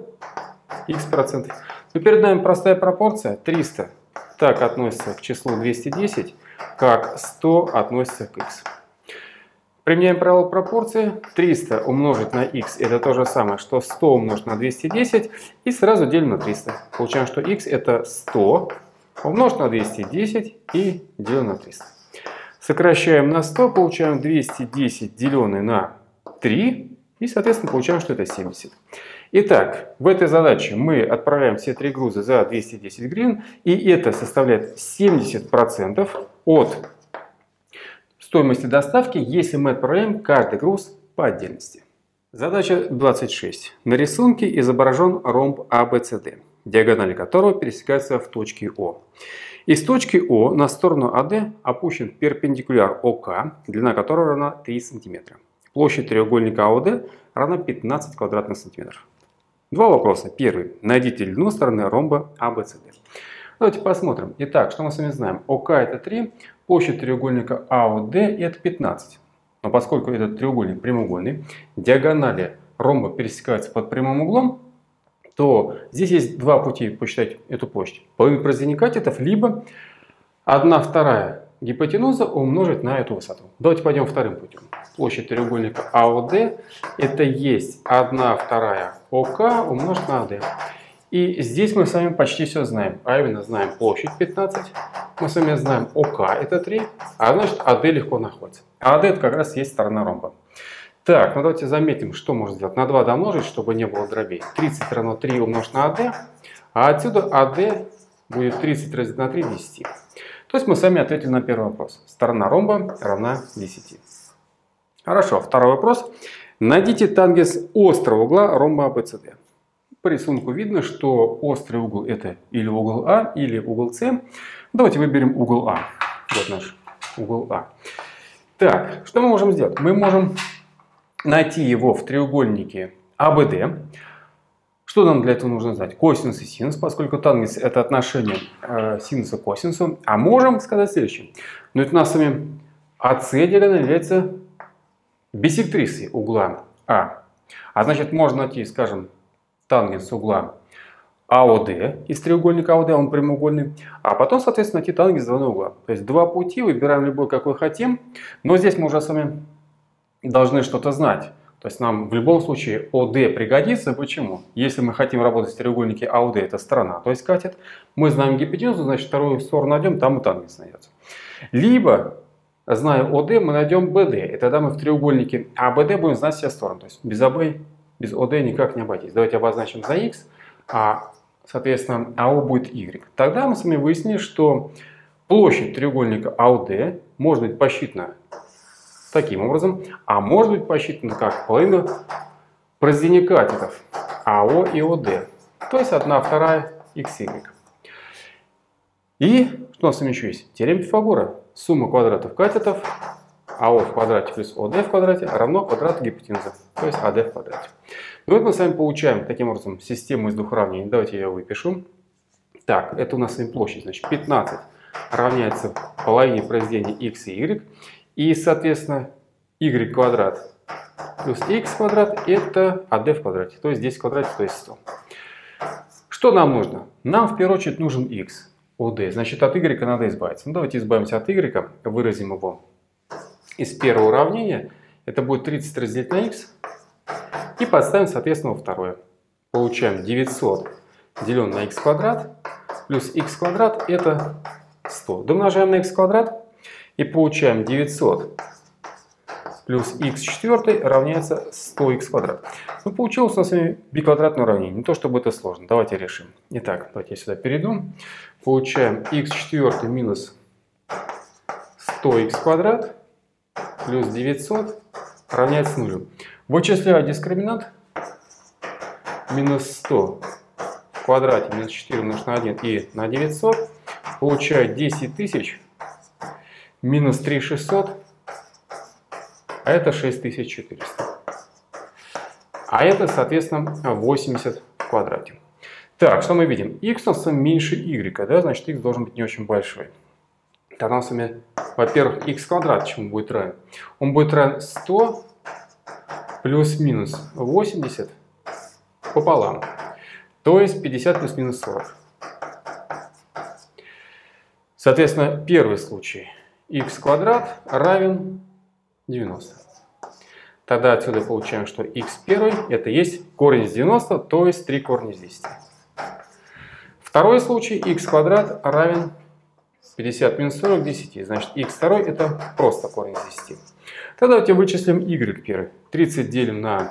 x процентов. Но перед нами простая пропорция. триста так относится к числу двести десять, как сто относится к x. Применяем правило пропорции. триста умножить на x это то же самое, что сто умножить на двести десять. И сразу делим на триста. Получаем, что x это сто умножить на двести десять и делим на триста. Сокращаем на сто, получаем двести десять деленное на три. И, соответственно, получаем, что это семьдесят. Итак, в этой задаче мы отправляем все три груза за двести десять гривен. И это составляет семьдесят процентов от стоимости доставки, если мы отправляем каждый груз по отдельности. Задача двадцать шесть. На рисунке изображен ромб а бэ цэ дэ, диагонали которого пересекаются в точке О. Из точки О на сторону а дэ опущен перпендикуляр о ка, длина которого равна три сантиметра. Площадь треугольника а о дэ равна пятнадцать квадратных сантиметров. Два вопроса. Первый. Найдите длину стороны ромба а бэ цэ дэ. Давайте посмотрим. Итак, что мы с вами знаем? о ка это три, площадь треугольника а о дэ это пятнадцать. Но поскольку этот треугольник прямоугольный, диагонали ромба пересекаются под прямым углом, то здесь есть два пути посчитать эту площадь. Половину произведения катетов, либо одна вторая гипотенуза умножить на эту высоту. Давайте пойдем вторым путем. Площадь треугольника а о дэ это есть одна вторая о ка умножить на а дэ. И здесь мы с вами почти все знаем. А именно знаем площадь пятнадцать, мы с вами знаем о ка это три, а значит а дэ легко находится. А а дэ это как раз есть сторона ромба. Так, ну давайте заметим, что можно сделать. На два домножить, чтобы не было дробей. тридцать равно три умножить на а дэ, а отсюда а дэ будет тридцать разделить на три десять. То есть мы с вами ответили на первый вопрос. Сторона ромба равна десяти. Хорошо, второй вопрос. Найдите тангенс острого угла ромба а бэ цэ дэ. По рисунку видно, что острый угол это или угол А, или угол С. Давайте выберем угол А. Вот наш угол А. Так, что мы можем сделать? Мы можем найти его в треугольнике а бэ дэ. Что нам для этого нужно знать? Косинус и синус, поскольку тангенс это отношение э, синуса к косинусу. А можем сказать следующее. Но это у нас с вами АС диагональ является биссектрисой угла А. А значит можно найти, скажем, тангенс угла а о дэ из треугольника а о дэ, он прямоугольный. А потом, соответственно, найти тангенс двойного угла. То есть два пути, выбираем любой, какой хотим. Но здесь мы уже с вами должны что-то знать. То есть нам в любом случае о дэ пригодится. Почему? Если мы хотим работать в треугольнике а о дэ, это сторона, то есть катет. Мы знаем гипотенузу, значит вторую сторону найдем, там и тангенс найдется. Либо, зная о дэ, мы найдем бэ дэ. И тогда мы в треугольнике а бэ дэ будем знать все стороны. То есть без а бэ, без о дэ никак не обойтись. Давайте обозначим за х, а соответственно а о будет y. Тогда мы с вами выяснили, что площадь треугольника а о дэ может быть посчитана таким образом, а может быть посчитана как половина произведения катетов а о и о дэ. То есть одна вторая икс игрек. И что у нас с вами еще есть? Теорема Пифагора. Сумма квадратов катетов а о в квадрате плюс о дэ в квадрате равно квадрату гипотенузы, то есть а дэ в квадрате. Ну вот мы с вами получаем таким образом систему из двух уравнений. Давайте я ее выпишу. Так, это у нас с вами площадь. Значит, пятнадцать равняется половине произведения x и y. И, соответственно, y квадрат плюс x квадрат это а дэ в квадрате. То есть десять в квадрате, то есть сто. Что нам нужно? Нам в первую очередь нужен x, о дэ. Значит, от y надо избавиться. Ну, давайте избавимся от y, выразим его из первого уравнения. Это будет тридцать разделить на x. И подставим, соответственно, во второе. Получаем девятьсот деленное на x квадрат плюс x квадрат это сто. Домножаем на x квадрат и получаем девятьсот плюс x четвертый равняется сто икс квадрат. Ну, получилось у нас с вами биквадратное уравнение. Не то чтобы это сложно. Давайте решим. Итак, давайте я сюда перейду. Получаем x четвертый минус сто икс квадрат плюс девятьсот равняется нулю. Вычисляю дискриминант. Минус сто в квадрате минус четыре умножить на один и на девятьсот. Получаю десять тысяч минус три тысячи шестьсот а это шесть тысяч четыреста. А это, соответственно, восемьдесят в квадрате. Так, что мы видим? Х у нас меньше y, да, значит, х должен быть не очень большой. Тогда у нас с вами, во-первых, х квадрат чему будет равен? Он будет равен сто плюс-минус восемьдесят пополам. То есть пятьдесят плюс-минус сорок. Соответственно, первый случай. Х квадрат равен девяноста. Тогда отсюда получаем, что х первый это есть корень из девяноста, то есть три корня из десяти. Второй случай. Х квадрат равен пятьдесят минус сорок десяти. Значит, х второй это просто корень из десяти. Тогда давайте вычислим y первый. тридцать делим на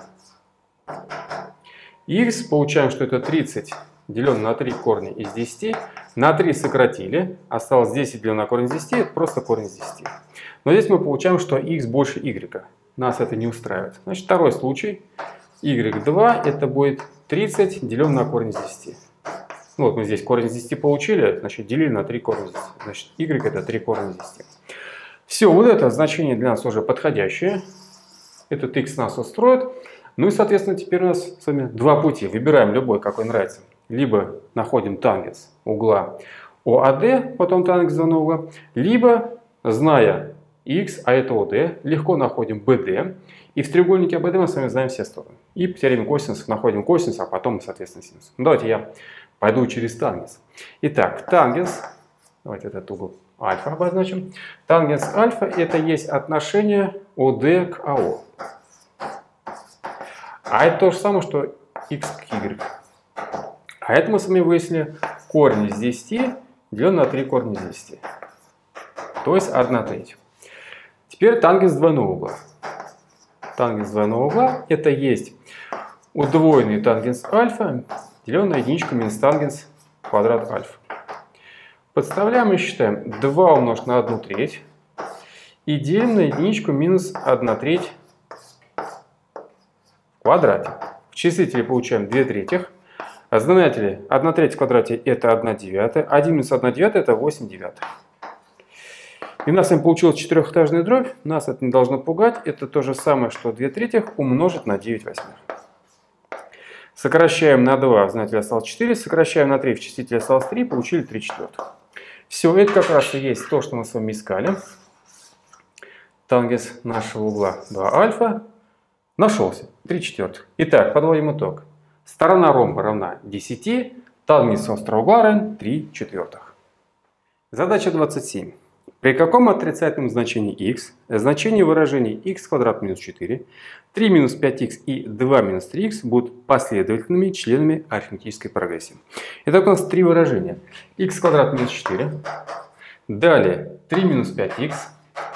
х. Получаем, что это тридцать делим на три корня из десяти. На три сократили. Осталось десять делим на корень из десяти. Это просто корень из десяти. Но здесь мы получаем, что х больше y. Нас это не устраивает. Значит, второй случай. y два это будет тридцать делим на корень из десяти. Ну, вот мы здесь корень из десяти получили, значит, делили на три корня из десяти. Значит, y это три корня из десяти. Все, вот это значение для нас уже подходящее. Этот x нас устроит. Ну и, соответственно, теперь у нас с вами два пути. Выбираем любой, какой нравится. Либо находим тангенс угла о а дэ, потом тангенс двойного угла. Либо, зная x, а это о дэ, легко находим бэ дэ. И в треугольнике а бэ дэ мы с вами знаем все стороны. И по теореме косинусов находим косинус, а потом, соответственно, синус. Ну, давайте я пойду через тангенс. Итак, тангенс, давайте этот угол альфа обозначим. Тангенс альфа это есть отношение о дэ к а о. А это то же самое, что x к y. А это мы с вами выяснили корень из десяти делим на три корня из десяти. То есть одна треть. Теперь тангенс двойного угла. Тангенс двойного угла это есть удвоенный тангенс альфа делен на единичку минус тангенс квадрат альфа. Подставляем и считаем два умножить на одну треть и делим на единичку минус одна треть в квадрате. В числителе получаем две третьих. А знаменатели одна треть в квадрате это одна девятая. один минус одна девятая это восемь девятых. И у нас с вами получилась четырехэтажная дробь. Нас это не должно пугать. Это то же самое, что две третьих умножить на девять восьмых. Сокращаем на два, в знаменателе осталось четыре. Сокращаем на три, в числителе осталось три. Получили три четвертых. Все, это как раз и есть то, что мы с вами искали. Тангенс нашего угла два альфа нашелся. три четвертых. Итак, подводим итог. Сторона ромба равна десяти. Тангенс острого угла равен три четвертых. Задача двадцать семь. При каком отрицательном значении x значение выражений x квадрат минус четыре, три минус пять икс и два минус три икс будут последовательными членами арифметической прогрессии? Итак, у нас три выражения. X квадрат минус четыре, далее три минус пять икс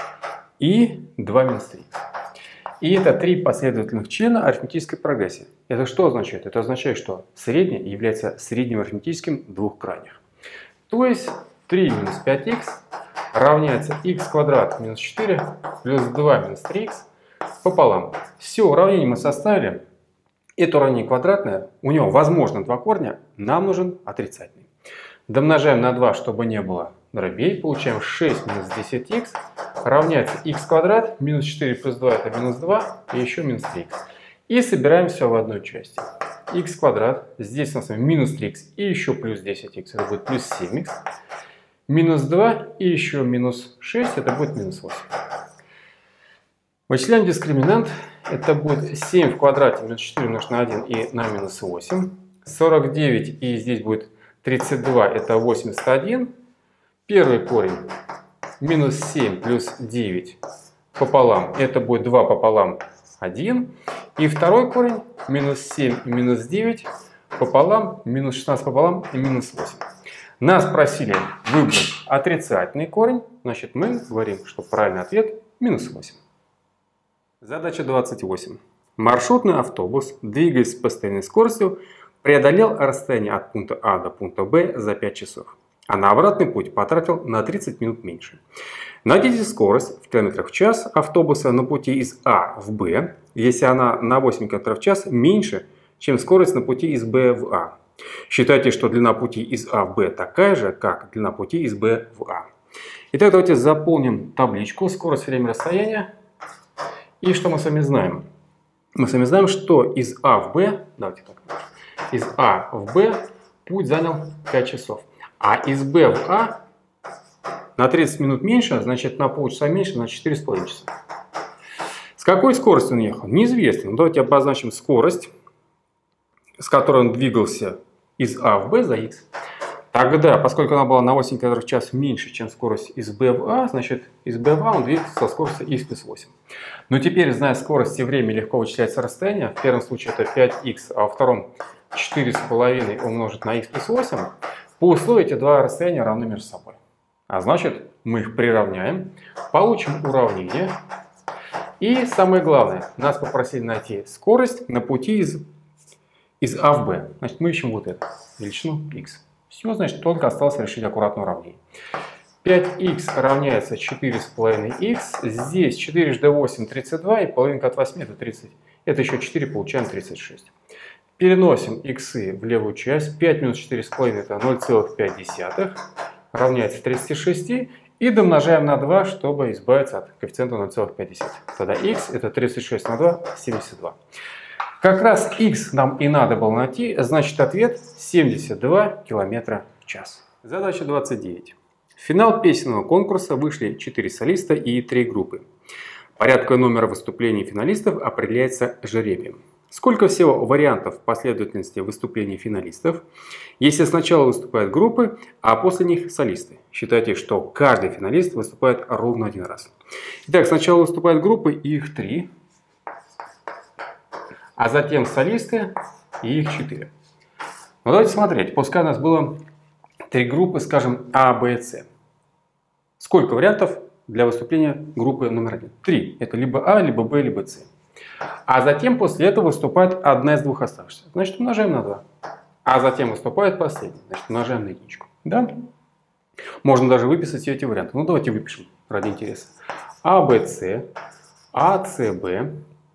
и два минус три икс. И это три последовательных члена арифметической прогрессии. Это что означает? Это означает, что среднее является средним арифметическим двух крайних. То есть три минус пять икс равняется х квадрат минус четыре плюс два минус три икс пополам. Все, уравнение мы составили. Это уравнение квадратное, у него возможно два корня, нам нужен отрицательный. Домножаем на два, чтобы не было дробей. Получаем шесть минус десять икс равняется х квадрат минус четыре плюс два это минус два и еще минус три икс. И собираем все в одной части. Х квадрат, здесь у нас минус три икс и еще плюс десять икс, это будет плюс семь икс. Минус два и еще минус шесть, это будет минус восемь. Вычисляем дискриминант. Это будет семь в квадрате минус четыре умножить на один и на минус восемь. сорок девять и здесь будет тридцать два, это восемьдесят один. Первый корень минус семь плюс девять пополам, это будет два пополам один. И второй корень минус семь и минус девять пополам, минус шестнадцать пополам и минус восемь. Нас просили выбрать отрицательный корень, значит мы говорим, что правильный ответ минус восемь. Задача двадцать восемь. Маршрутный автобус, двигаясь с постоянной скоростью, преодолел расстояние от пункта А до пункта Б за пять часов, а на обратный путь потратил на тридцать минут меньше. Найдите скорость в километрах в час автобуса на пути из А в Б, если она на восемь километров в час меньше, чем скорость на пути из Б в А. Считайте, что длина пути из А в Б такая же, как длина пути из Б в А. Итак, давайте заполним табличку скорость, время, расстояние. И что мы с вами знаем? Мы с вами знаем, что из А в Б, давайте так, из А в Б путь занял пять часов. А из Б в А на тридцать минут меньше, значит на полчаса меньше, на четыре с половиной часа. С какой скоростью он ехал? Неизвестно. Давайте обозначим скорость, с которой он двигался из А в Б за х. Тогда, поскольку она была на восемь км в час меньше, чем скорость из Б в А, значит из Б в А он двигался со скоростью х плюс восемь. Но теперь, зная скорость и время, легко вычисляется расстояние. В первом случае это пять х, а во втором четыре с половиной умножить на х плюс восемь. По условию эти два расстояния равны между собой. А значит, мы их приравняем, получим уравнение. И самое главное, нас попросили найти скорость на пути из, из А в Б. Значит, мы ищем вот эту величину х. Все, значит, только осталось решить аккуратное уравнение. пять х равняется четыре с половиной х. Здесь четыре жды восемь, тридцать два, и половинка от восьми это тридцать. Это еще четыре, получаем тридцать шесть. Переносим иксы в левую часть. пять минус четыре с половиной это ноль целых пять десятых. Равняется тридцати шести. И домножаем на два, чтобы избавиться от коэффициента ноль целых пять десятых. Тогда х это тридцать шесть на два, семьдесят два. Как раз х нам и надо было найти, значит ответ семьдесят два километра в час. Задача двадцать девять. В финал песенного конкурса вышли четыре солиста и три группы. Порядковый номер выступлений финалистов определяется жребием. Сколько всего вариантов последовательности выступлений финалистов, если сначала выступают группы, а после них солисты? Считайте, что каждый финалист выступает ровно один раз. Итак, сначала выступают группы, и их три, а затем солисты, и их четыре. Ну, давайте смотреть. Пускай у нас было три группы, скажем, А, Б и С. Сколько вариантов для выступления группы номер один? Три. Это либо А, либо Б, либо С. А затем после этого выступает одна из двух оставшихся. Значит, умножаем на два. А затем выступает последний. Значит, умножаем на единичку. Да? Можно даже выписать все эти варианты. Ну, давайте выпишем ради интереса. А, Б, С, А, С, Б,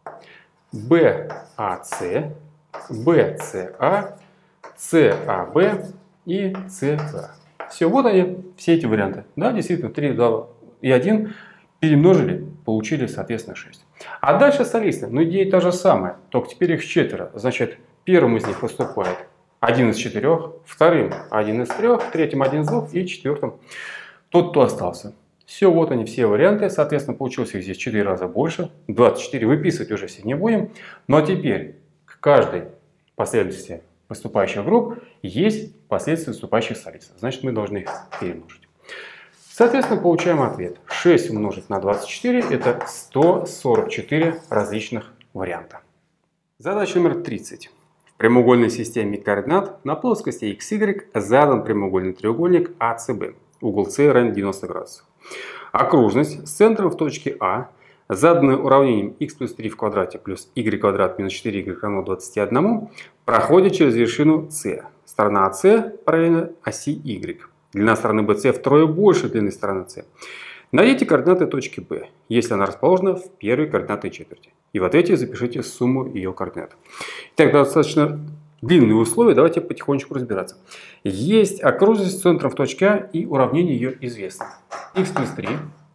Б, А, С, Б, С, А, С, А, Б и С, А. Все, вот они, все эти варианты. Да, действительно, три, два и один перемножили, получили, соответственно, шесть. А дальше солисты. Ну, идея та же самая, только теперь их четверо. Значит, первым из них выступает один из четырех, вторым один из трех, третьим один из двух и четвертым тот, кто остался. Все, вот они, все варианты. Соответственно, получилось их здесь четыре раза больше. двадцать четыре выписывать уже все не будем. Но теперь к каждой последовательности выступающих групп есть последствия выступающих солистов. Значит, мы должны их перемножить. Соответственно, получаем ответ. шесть умножить на двадцать четыре это сто сорок четыре различных варианта. Задача номер тридцать. В прямоугольной системе координат на плоскости икс игрек задан прямоугольный треугольник А С Б. Угол С равен девяноста градусов. Окружность с центром в точке А, заданная уравнением х плюс три в квадрате плюс y квадрат минус четыре y равно двадцати одному, проходит через вершину С. Сторона АС параллельно оси Y. Длина стороны бэ цэ втрое больше длины стороны С. Найдите координаты точки Б, если она расположена в первой координатной четверти. И в ответе запишите сумму ее координат. Итак, достаточно длинные условия, давайте потихонечку разбираться. Есть окружность с центром в точке А, и уравнение ее известно. х плюс три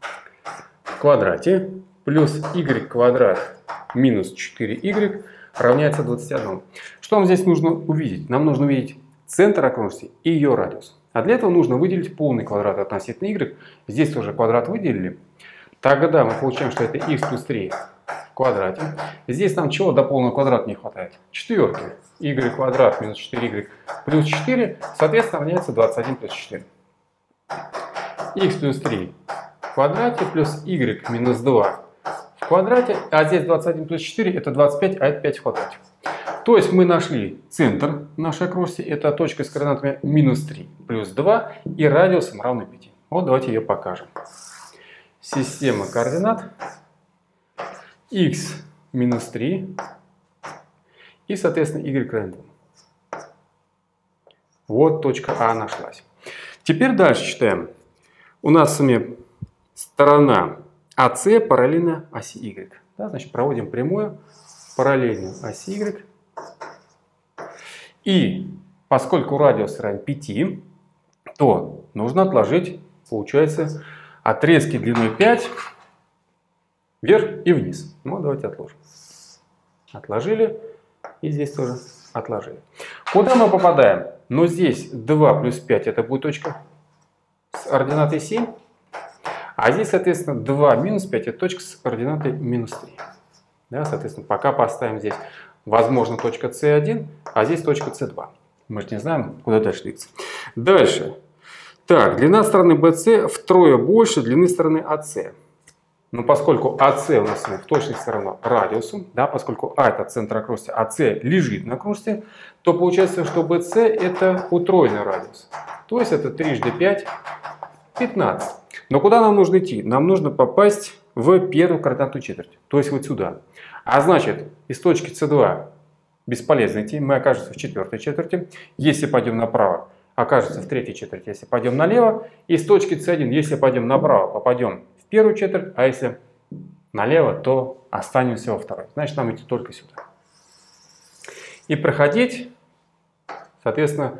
в квадрате плюс y квадрат минус четыре y равняется двадцати одному. Что нам здесь нужно увидеть? Нам нужно увидеть центр окружности и ее радиус. А для этого нужно выделить полный квадрат относительно y. Здесь тоже квадрат выделили. Тогда мы получаем, что это х плюс три в квадрате. Здесь нам чего до полного квадрата не хватает? Четверки. Y квадрат минус четыре y плюс четыре, соответственно, равняется двадцать один плюс четыре. Х плюс три в квадрате плюс y минус два в квадрате. А здесь двадцать один плюс четыре это двадцать пять, а это пять в квадрате. То есть мы нашли центр нашей окружности, это точка с координатами минус три плюс два и радиусом равный пяти. Вот давайте ее покажем. Система координат х минус три и, соответственно, y равен двум. Вот точка А нашлась. Теперь дальше читаем. У нас с вами сторона АС параллельно оси Y. Да, значит, проводим прямую параллельно оси Y. И поскольку радиус равен пяти, то нужно отложить, получается, отрезки длиной пять вверх и вниз. Ну, давайте отложим. Отложили. И здесь тоже отложили. Куда мы попадаем? Ну, здесь два плюс пять это будет точка с ординатой семь. А здесь, соответственно, два минус пять это точка с координатой минус три. Да, соответственно, пока поставим здесь, возможно, точка С один, а здесь точка С два. Мы же не знаем, куда дальше двигаться. Дальше. Так, длина стороны бэ цэ втрое больше длины стороны а цэ. Но поскольку а цэ у нас в точности равно радиусу, да, поскольку А это центр окружности, а С лежит на окружности, то получается, что бэ цэ это утроенный радиус. То есть это трижды пять, пятнадцать. Но куда нам нужно идти? Нам нужно попасть в первую координатную четверть, то есть вот сюда. А значит, из точки С два бесполезно идти, мы окажемся в четвертой четверти. Если пойдем направо, окажется в третьей четверти. Если пойдем налево, из точки С один, если пойдем направо, попадем в первую четверть, а если налево, то останемся во второй. Значит, нам идти только сюда. И проходить, соответственно,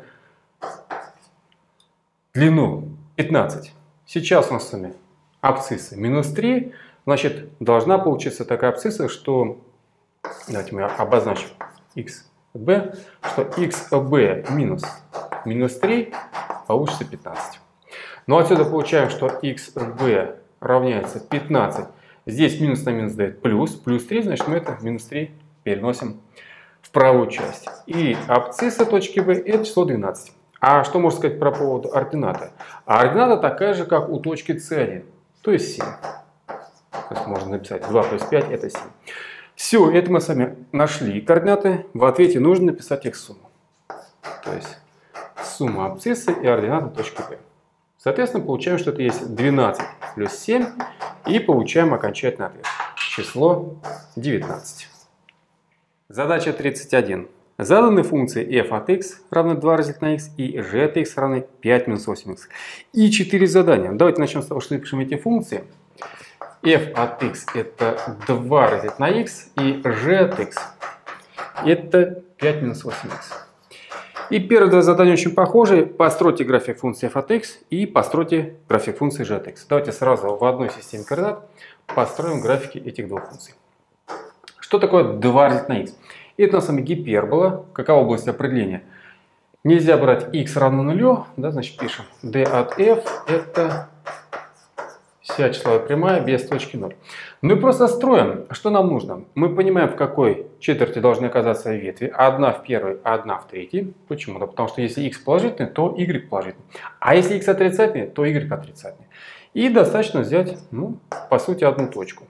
длину пятнадцать. Сейчас у нас с вами абсцисса минус три. Значит, должна получиться такая абсцисса, что, давайте мы обозначим xb, что xb минус минус три получится пятнадцать. Но отсюда получаем, что xb равняется пятнадцать. Здесь минус на минус дает плюс. Плюс три, значит, мы это минус три переносим в правую часть. И абсцисса точки b это число двенадцать. А что можно сказать про поводу ординаты? А ордината такая же, как у точки С один, то есть семь. То есть можно написать два плюс пять это семь. Все, это мы с вами нашли координаты. В ответе нужно написать их сумму. То есть сумма абсциссы и ордината точки P. Соответственно, получаем, что это есть двенадцать плюс семь. И получаем окончательный ответ. Число девятнадцать. Задача тридцать один. Заданы функции f от x равно два разделить на x и g от x равны пять минус восемь икс. И четыре задания. Давайте начнем с того, что напишем эти функции. F от x это два разделить на x и g от x это пять минус восемь икс. И первые два задания очень похожи. Постройте график функции f от x и постройте график функции g от x. Давайте сразу в одной системе координат построим графики этих двух функций. Что такое два разделить на x? Это на самом деле гипербола. Какова область определения? Нельзя брать x равно нулю, да, значит пишем d от f это вся числовая прямая без точки ноль. Ну и просто строим. Что нам нужно? Мы понимаем, в какой четверти должны оказаться ветви. Одна в первой, одна в третьей. Почему? Да потому что если x положительный, то y положительный. А если x отрицательный, то y отрицательный. И достаточно взять, ну, по сути, одну точку.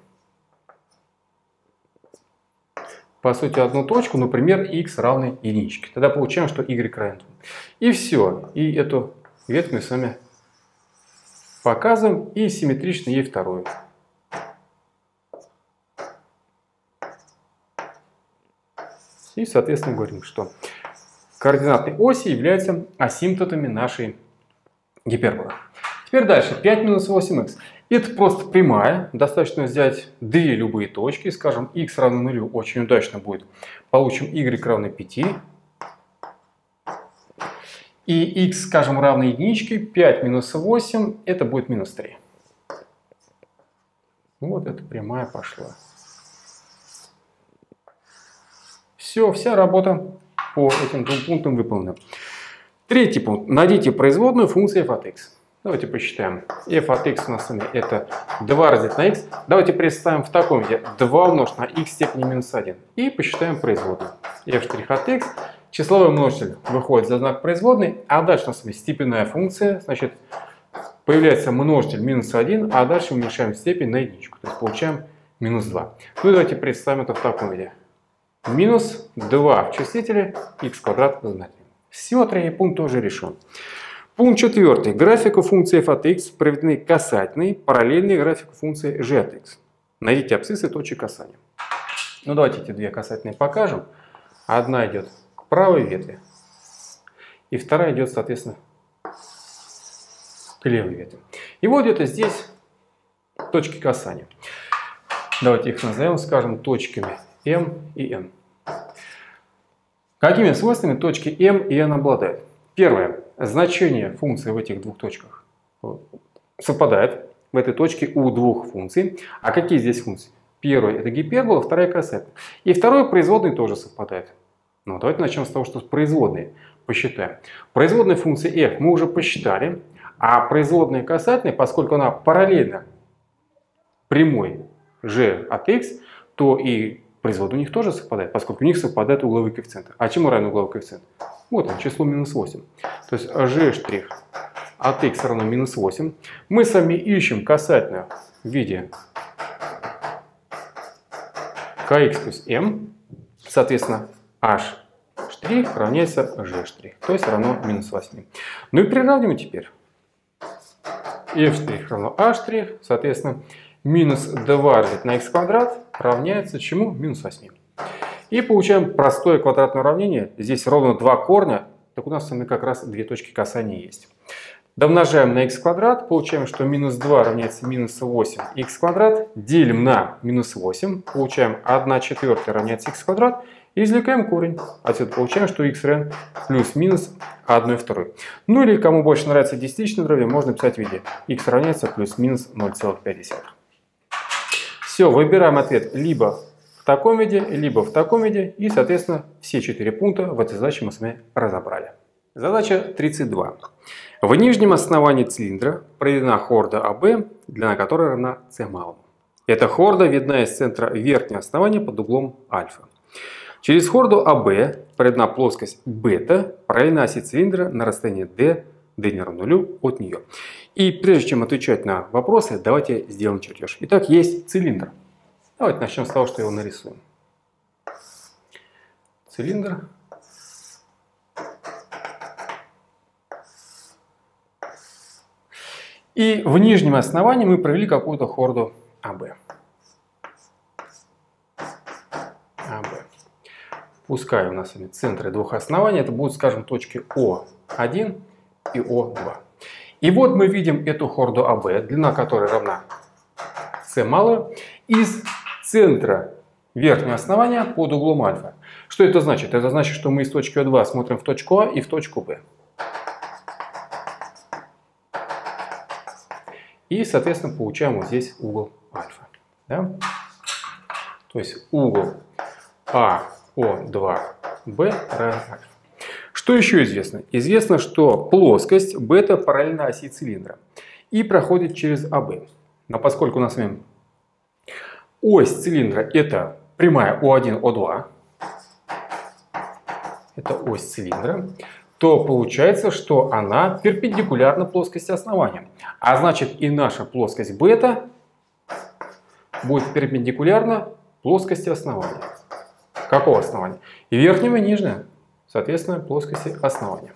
По сути, одну точку, например, x равный единичке. Тогда получаем, что y равен двум. И все. И эту ветвь мы с вами показываем и симметрично ей вторую. И, соответственно, говорим, что координаты оси являются асимптотами нашей гиперболы. Теперь дальше. пять минус восемь икс. Это просто прямая. Достаточно взять две любые точки. Скажем, x равно нулю. Очень удачно будет. Получим y равно пяти. И x, скажем, равно единичке. пять минус восемь. Это будет минус три. Вот эта прямая пошла. Все, вся работа по этим двум пунктам выполнена. Третий пункт. Найдите производную функции f от x. Давайте посчитаем. F от x у нас это два разделить на x. Давайте представим в таком виде. два умножить на x в степени минус один. И посчитаем производную. f' от x. Числовой множитель выходит за знак производной. А дальше у нас есть степенная функция. Значит, появляется множитель минус один. А дальше уменьшаем степень на единичку. То есть получаем минус два. Ну и давайте представим это в таком виде. Минус два в числителе, x квадрат в знаменателе. Все, третий пункт тоже решен. Пункт четвертый. Графику функции f от x проведены касательные, параллельные графику функции g от x. Найдите абсциссы точек касания. Ну давайте эти две касательные покажем. Одна идет к правой ветви, и вторая идет, соответственно, к левой ветви. И вот где-то здесь точки касания. Давайте их назовем, скажем, точками m и n. Какими свойствами точки m и n обладают? Первое. Значение функции в этих двух точках совпадает в этой точке у двух функций. А какие здесь функции? Первый это гипербола, вторая касательная. И второй производный тоже совпадает. Ну, давайте начнем с того, что производные посчитаем. Производная функции f мы уже посчитали, а производная касательная, поскольку она параллельна прямой g от x, то и производные у них тоже совпадает, поскольку у них совпадают угловые коэффициенты. А чему равен угловой коэффициент? Вот он, число минус восемь. То есть g' от x равно минус восемь. Мы с вами ищем касательную в виде kx плюс m. Соответственно, h' равняется g', то есть равно минус восемь. Ну и приравниваем теперь. f' равно h', соответственно, минус два разделить на x квадрат равняется чему? Минус восемь. И получаем простое квадратное уравнение. Здесь ровно два корня, так у нас с вами как раз две точки касания есть. Домножаем на x квадрат, получаем, что минус два равняется минус восемь x квадрат. Делим на минус восемь, получаем одна четвертая равняется x квадрат. И извлекаем корень. Отсюда получаем, что x равен плюс-минус одна вторая. Ну или кому больше нравится десятичное дроби, можно писать в виде x равняется плюс-минус ноль целых пять десятых. Все, выбираем ответ либо в таком виде, либо в таком виде. И, соответственно, все четыре пункта в этой задаче мы с вами разобрали. Задача тридцать два. В нижнем основании цилиндра проведена хорда АБ, длина которой равна С малому. Эта хорда видна из центра верхнего основания под углом альфа. Через хорду АБ проведена плоскость бета, параллельно оси цилиндра на расстоянии d, d не равно нулю от нее. И прежде чем отвечать на вопросы, давайте сделаем чертеж. Итак, есть цилиндр. Давайте начнем с того, что его нарисуем. Цилиндр. И в нижнем основании мы провели какую-то хорду АБ. АБ. Пускай у нас центры двух оснований, это будут, скажем, точки О один и О два. И вот мы видим эту хорду АБ, длина которой равна С малую, из центра верхнего основания под углом альфа. Что это значит? Это значит, что мы из точки О два смотрим в точку А и в точку Б. И, соответственно, получаем вот здесь угол альфа. Да? То есть угол А О два Б равен альфа. Что еще известно? Известно, что плоскость бета параллельна оси цилиндра и проходит через АБ. Но поскольку у нас с вами ось цилиндра это прямая О один О два, это ось цилиндра, то получается, что она перпендикулярна плоскости основания. А значит, и наша плоскость бета будет перпендикулярна плоскости основания. Какого основания? И верхнего, и нижнего. Соответственно, плоскости основания.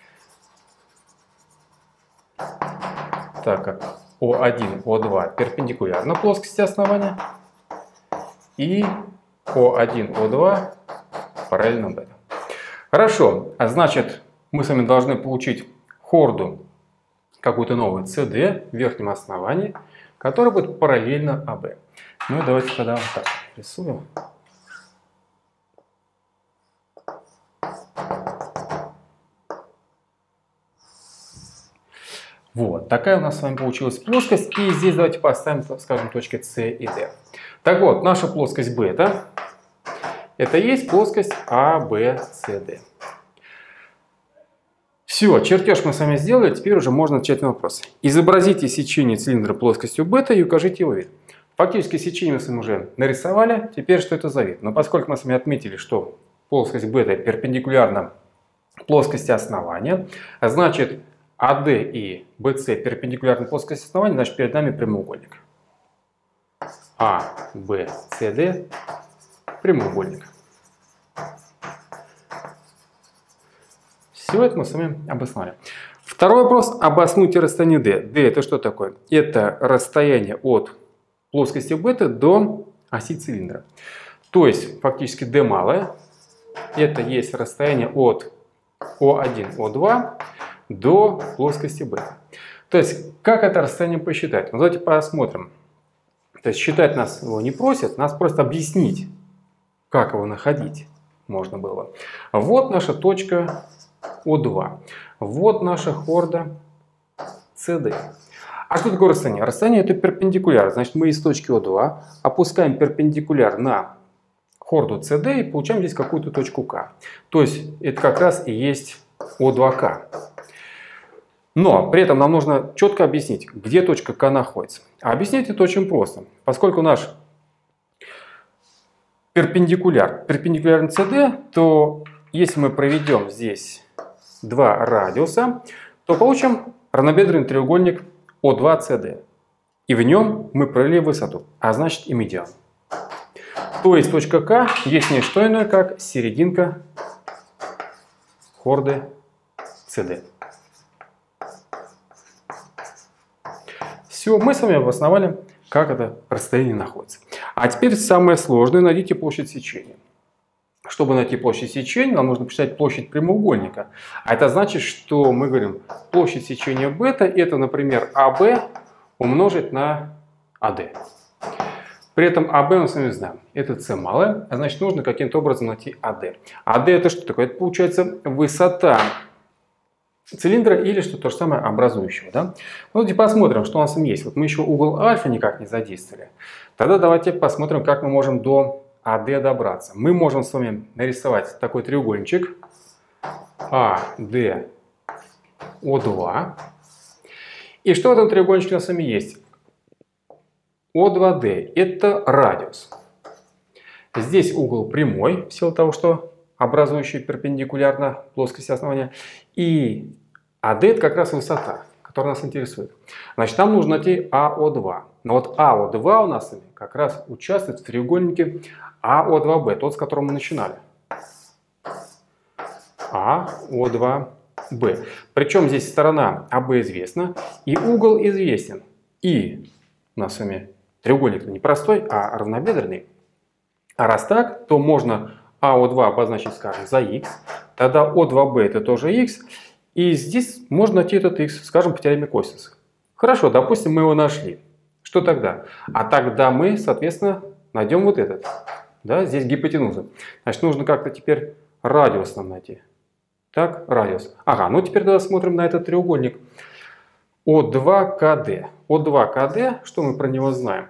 Так как О один О два перпендикулярна плоскости основания, и О один О два параллельно бета. Хорошо, а значит, мы с вами должны получить хорду какую-то новую С Д в верхнем основании, которая будет параллельно А Б. Ну и давайте тогда вот так рисуем. Вот, такая у нас с вами получилась плоскость. И здесь давайте поставим, скажем, точки С и Д. Так вот, наша плоскость бета — это есть плоскость А Б С Д. Все, чертеж мы с вами сделали, теперь уже можно отвечать на вопрос. Изобразите сечение цилиндра плоскостью бета и укажите его вид. Фактически сечение мы с вами уже нарисовали, теперь что это за вид? Но поскольку мы с вами отметили, что плоскость бета перпендикулярна плоскости основания, значит АД и БС перпендикулярны плоскости основания, значит перед нами прямоугольник. А, Б, С, Д прямоугольник. Все это мы с вами обосновали. Второй вопрос. Обоснуйте расстояние D. D это что такое? Это расстояние от плоскости бета до оси цилиндра. То есть фактически D малое. Это есть расстояние от О один О два до плоскости бета. То есть как это расстояние посчитать? Ну, давайте посмотрим. То есть считать нас его не просят, нас просто объяснить, как его находить можно было. Вот наша точка О два. Вот наша хорда С Д. А что такое расстояние? Расстояние это перпендикуляр. Значит, мы из точки О два опускаем перпендикуляр на хорду С Д и получаем здесь какую-то точку К. То есть это как раз и есть О два К. Но при этом нам нужно четко объяснить, где точка К находится. А объяснить это очень просто. Поскольку наш перпендикуляр перпендикулярен С Д, то если мы проведем здесь два радиуса, то получим равнобедренный треугольник О два С Д. И в нем мы провели высоту, а значит и медиан. То есть точка К есть не что иное, как серединка хорды С Д. Все, мы с вами обосновали, как это расстояние находится. А теперь самое сложное – найдите площадь сечения. Чтобы найти площадь сечения, нам нужно посчитать площадь прямоугольника. А это значит, что мы говорим, площадь сечения бета – это, например, АВ умножить на АД. При этом АВ мы с вами знаем, это С малое, а значит нужно каким-то образом найти АД. АД это что такое? Это получается высота цилиндра или что то же самое образующего. Да? Ну, давайте посмотрим, что у нас там есть. Вот мы еще угол альфа никак не задействовали. Тогда давайте посмотрим, как мы можем до АД добраться. Мы можем с вами нарисовать такой треугольничек АД О два. И что в этом треугольничке у нас с вами есть? О два Д это радиус. Здесь угол прямой, в силу того, что образующий перпендикулярно плоскости основания. И АД это как раз высота, которая нас интересует. Значит, нам нужно найти АО два. Но вот АО два у нас как раз участвует в треугольнике АО два Б, тот, с которым мы начинали. АО два Б. Причем здесь сторона АБ известна, и угол известен. И у нас с вами треугольник не простой, а равнобедренный. А раз так, то можно АО два обозначить, скажем, за х. Тогда О два Б это тоже х. И здесь можно найти этот х, скажем, по теореме косинуса. Хорошо, допустим, мы его нашли. Что тогда? А тогда мы, соответственно, найдем вот этот. Да, здесь гипотенуза. Значит, нужно как-то теперь радиус нам найти. Так, радиус. Ага, ну теперь давай смотрим на этот треугольник. О два К Д. О два К Д, что мы про него знаем?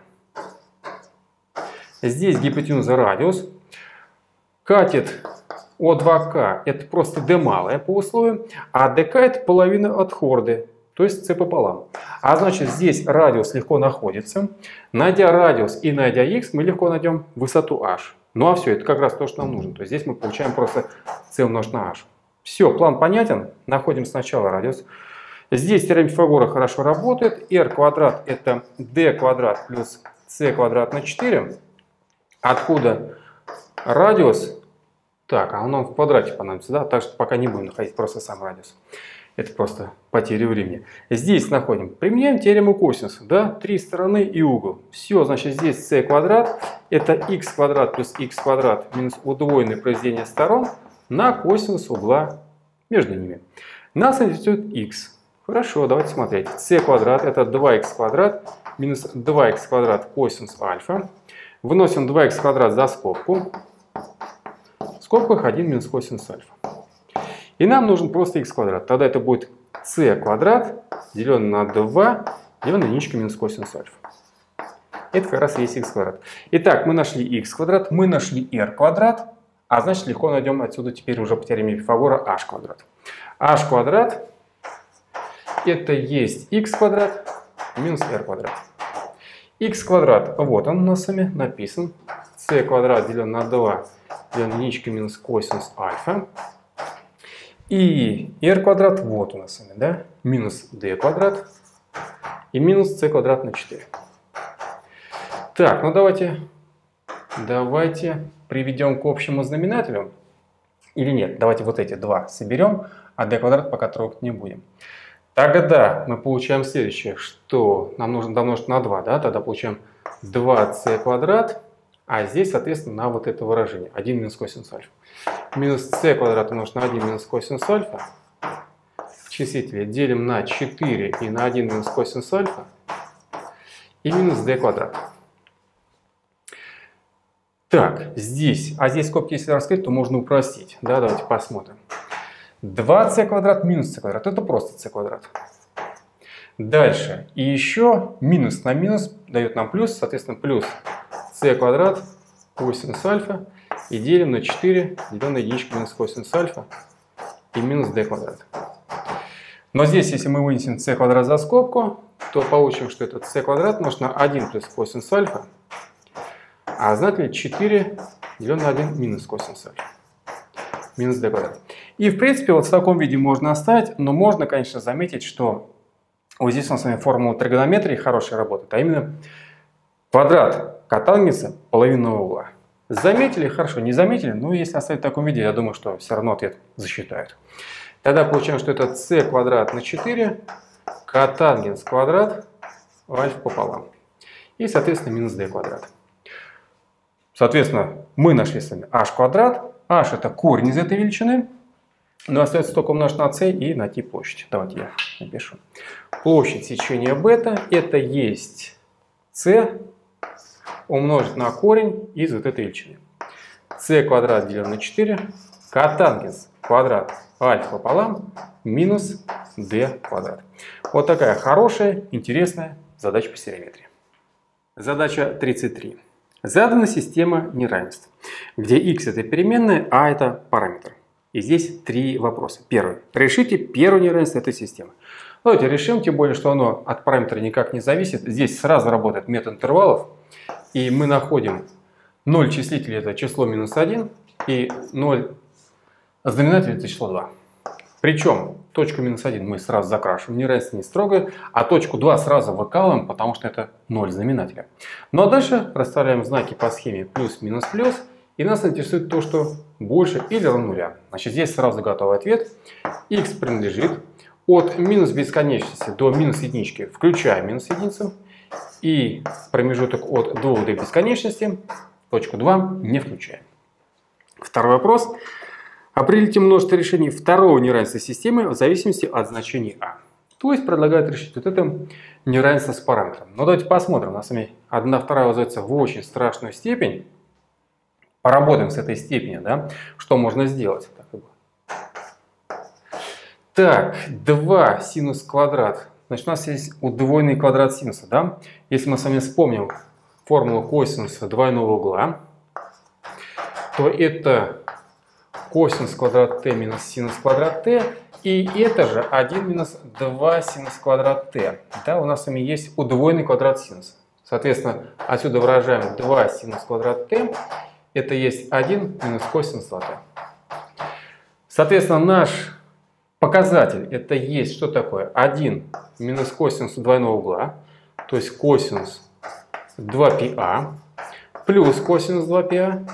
Здесь гипотенуза радиус. Катет О два К это просто d малое по условию, а dk это половина от хорды, то есть c пополам. А значит здесь радиус легко находится. Найдя радиус и найдя x, мы легко найдем высоту h. Ну а все, это как раз то, что нам нужно. То есть здесь мы получаем просто c умножить на h. Все, план понятен. Находим сначала радиус. Здесь теорема Пифагора хорошо работает. R квадрат это d квадрат плюс c квадрат на четыре. Откуда радиус? Так, а он нам в квадрате понадобится, да? Так что пока не будем находить просто сам радиус. Это просто потеря времени. Здесь находим. Применяем теорему косинуса, да? Три стороны и угол. Все, значит, здесь c квадрат. Это x квадрат плюс x квадрат минус удвоенное произведение сторон на косинус угла между ними. Нас интересует x. Хорошо, давайте смотреть. c квадрат это два икс квадрат минус два икс квадрат косинус альфа. Выносим два икс квадрат за скобку. В скобках один минус косинус альфа. И нам нужен просто х квадрат. Тогда это будет c квадрат, деленное на два, деленное на единичка минус косинус альфа. Это как раз и есть х квадрат. Итак, мы нашли х квадрат, мы нашли r квадрат, а значит легко найдем отсюда теперь уже по теореме Пифагора h квадрат. h квадрат это есть х квадрат минус r квадрат. Х квадрат, вот он у нас с вами написан. c квадрат деленное на два, деленное на единичка минус косинус альфа. И r квадрат вот у нас с вами, да? Минус d квадрат и минус c квадрат на четыре. Так, ну давайте, давайте приведем к общему знаменателю. Или нет, давайте вот эти два соберем, а d квадрат пока трогать не будем. Тогда мы получаем следующее, что нам нужно домножить на два, да? Тогда получаем два c квадрат, а здесь, соответственно, на вот это выражение один минус косинус альфа. Минус c квадрат умножить на один минус косинус альфа. В числителе делим на четыре и на один минус косинус альфа. И минус d квадрат. Так, здесь, а здесь скобки если раскрыть, то можно упростить. Да, давайте посмотрим. два c квадрат минус c квадрат, это просто c квадрат. Дальше. И еще минус на минус дает нам плюс, соответственно, плюс c квадрат косинус альфа и делим на четыре, деленное на единичку минус косинус альфа и минус d квадрат. Но здесь, если мы вынесем c квадрат за скобку, то получим, что это c квадрат умножить на один плюс косинус альфа, а знаете ли, четыре деленное на один минус косинус альфа. Минус d квадрат. И в принципе вот в таком виде можно оставить, но можно, конечно, заметить, что вот здесь у нас с вами формула тригонометрии хорошая работает, а именно квадрат котангенса половинного угла. Заметили? Хорошо. Не заметили? Ну, если оставить в таком виде, я думаю, что все равно ответ засчитают. Тогда получаем, что это c квадрат на четыре котангенс квадрат альфа пополам. И, соответственно, минус d квадрат. Соответственно, мы нашли с вами h квадрат. H это корень из этой величины. Но остается только умножить на c и найти площадь. Давайте я напишу. Площадь сечения бета это есть c умножить на корень из вот этой величины. c квадрат делим на четыре котангенс квадрат альфа пополам минус d квадрат. Вот такая хорошая, интересная задача по стереометрии. Задача тридцать три. Задана система неравенств, где x это переменная, а это параметр. И здесь три вопроса. Первый. Решите первое неравенство этой системы. Давайте решим, тем более, что оно от параметра никак не зависит. Здесь сразу работает метод интервалов. И мы находим ноль числителей, это число минус один, и ноль знаменателей, это число два. Причем точку минус один мы сразу закрашиваем, неравенство не строгое, а точку два сразу выкалываем, потому что это ноль знаменателя. Ну а дальше расставляем знаки по схеме плюс, минус, плюс, и нас интересует то, что больше или равно нуля. Значит, здесь сразу готовый ответ. X принадлежит от минус бесконечности до минус единички, включая минус единицу, и промежуток от двух до бесконечности, точку два не включаем. Второй вопрос. Определите множество решений второго неравенства системы в зависимости от значения а. То есть предлагают решить вот это неравенство с параметром. Но давайте посмотрим. У нас с вами одна вторая возводится в очень страшную степень. Поработаем с этой степенью, да? Что можно сделать? Так, два синус квадрат. Значит, у нас есть удвоенный квадрат синуса, да? Если мы с вами вспомним формулу косинуса двойного угла, то это косинус квадрат t минус синус квадрат t, и это же один минус два синус квадрат t. Да, у нас с вами есть удвоенный квадрат синуса. Соответственно, отсюда выражаем два синус квадрат t, это есть один минус косинус два t. Соответственно, наш показатель это есть что такое? один минус косинус двойного угла, то есть косинус два пи а плюс косинус два пи а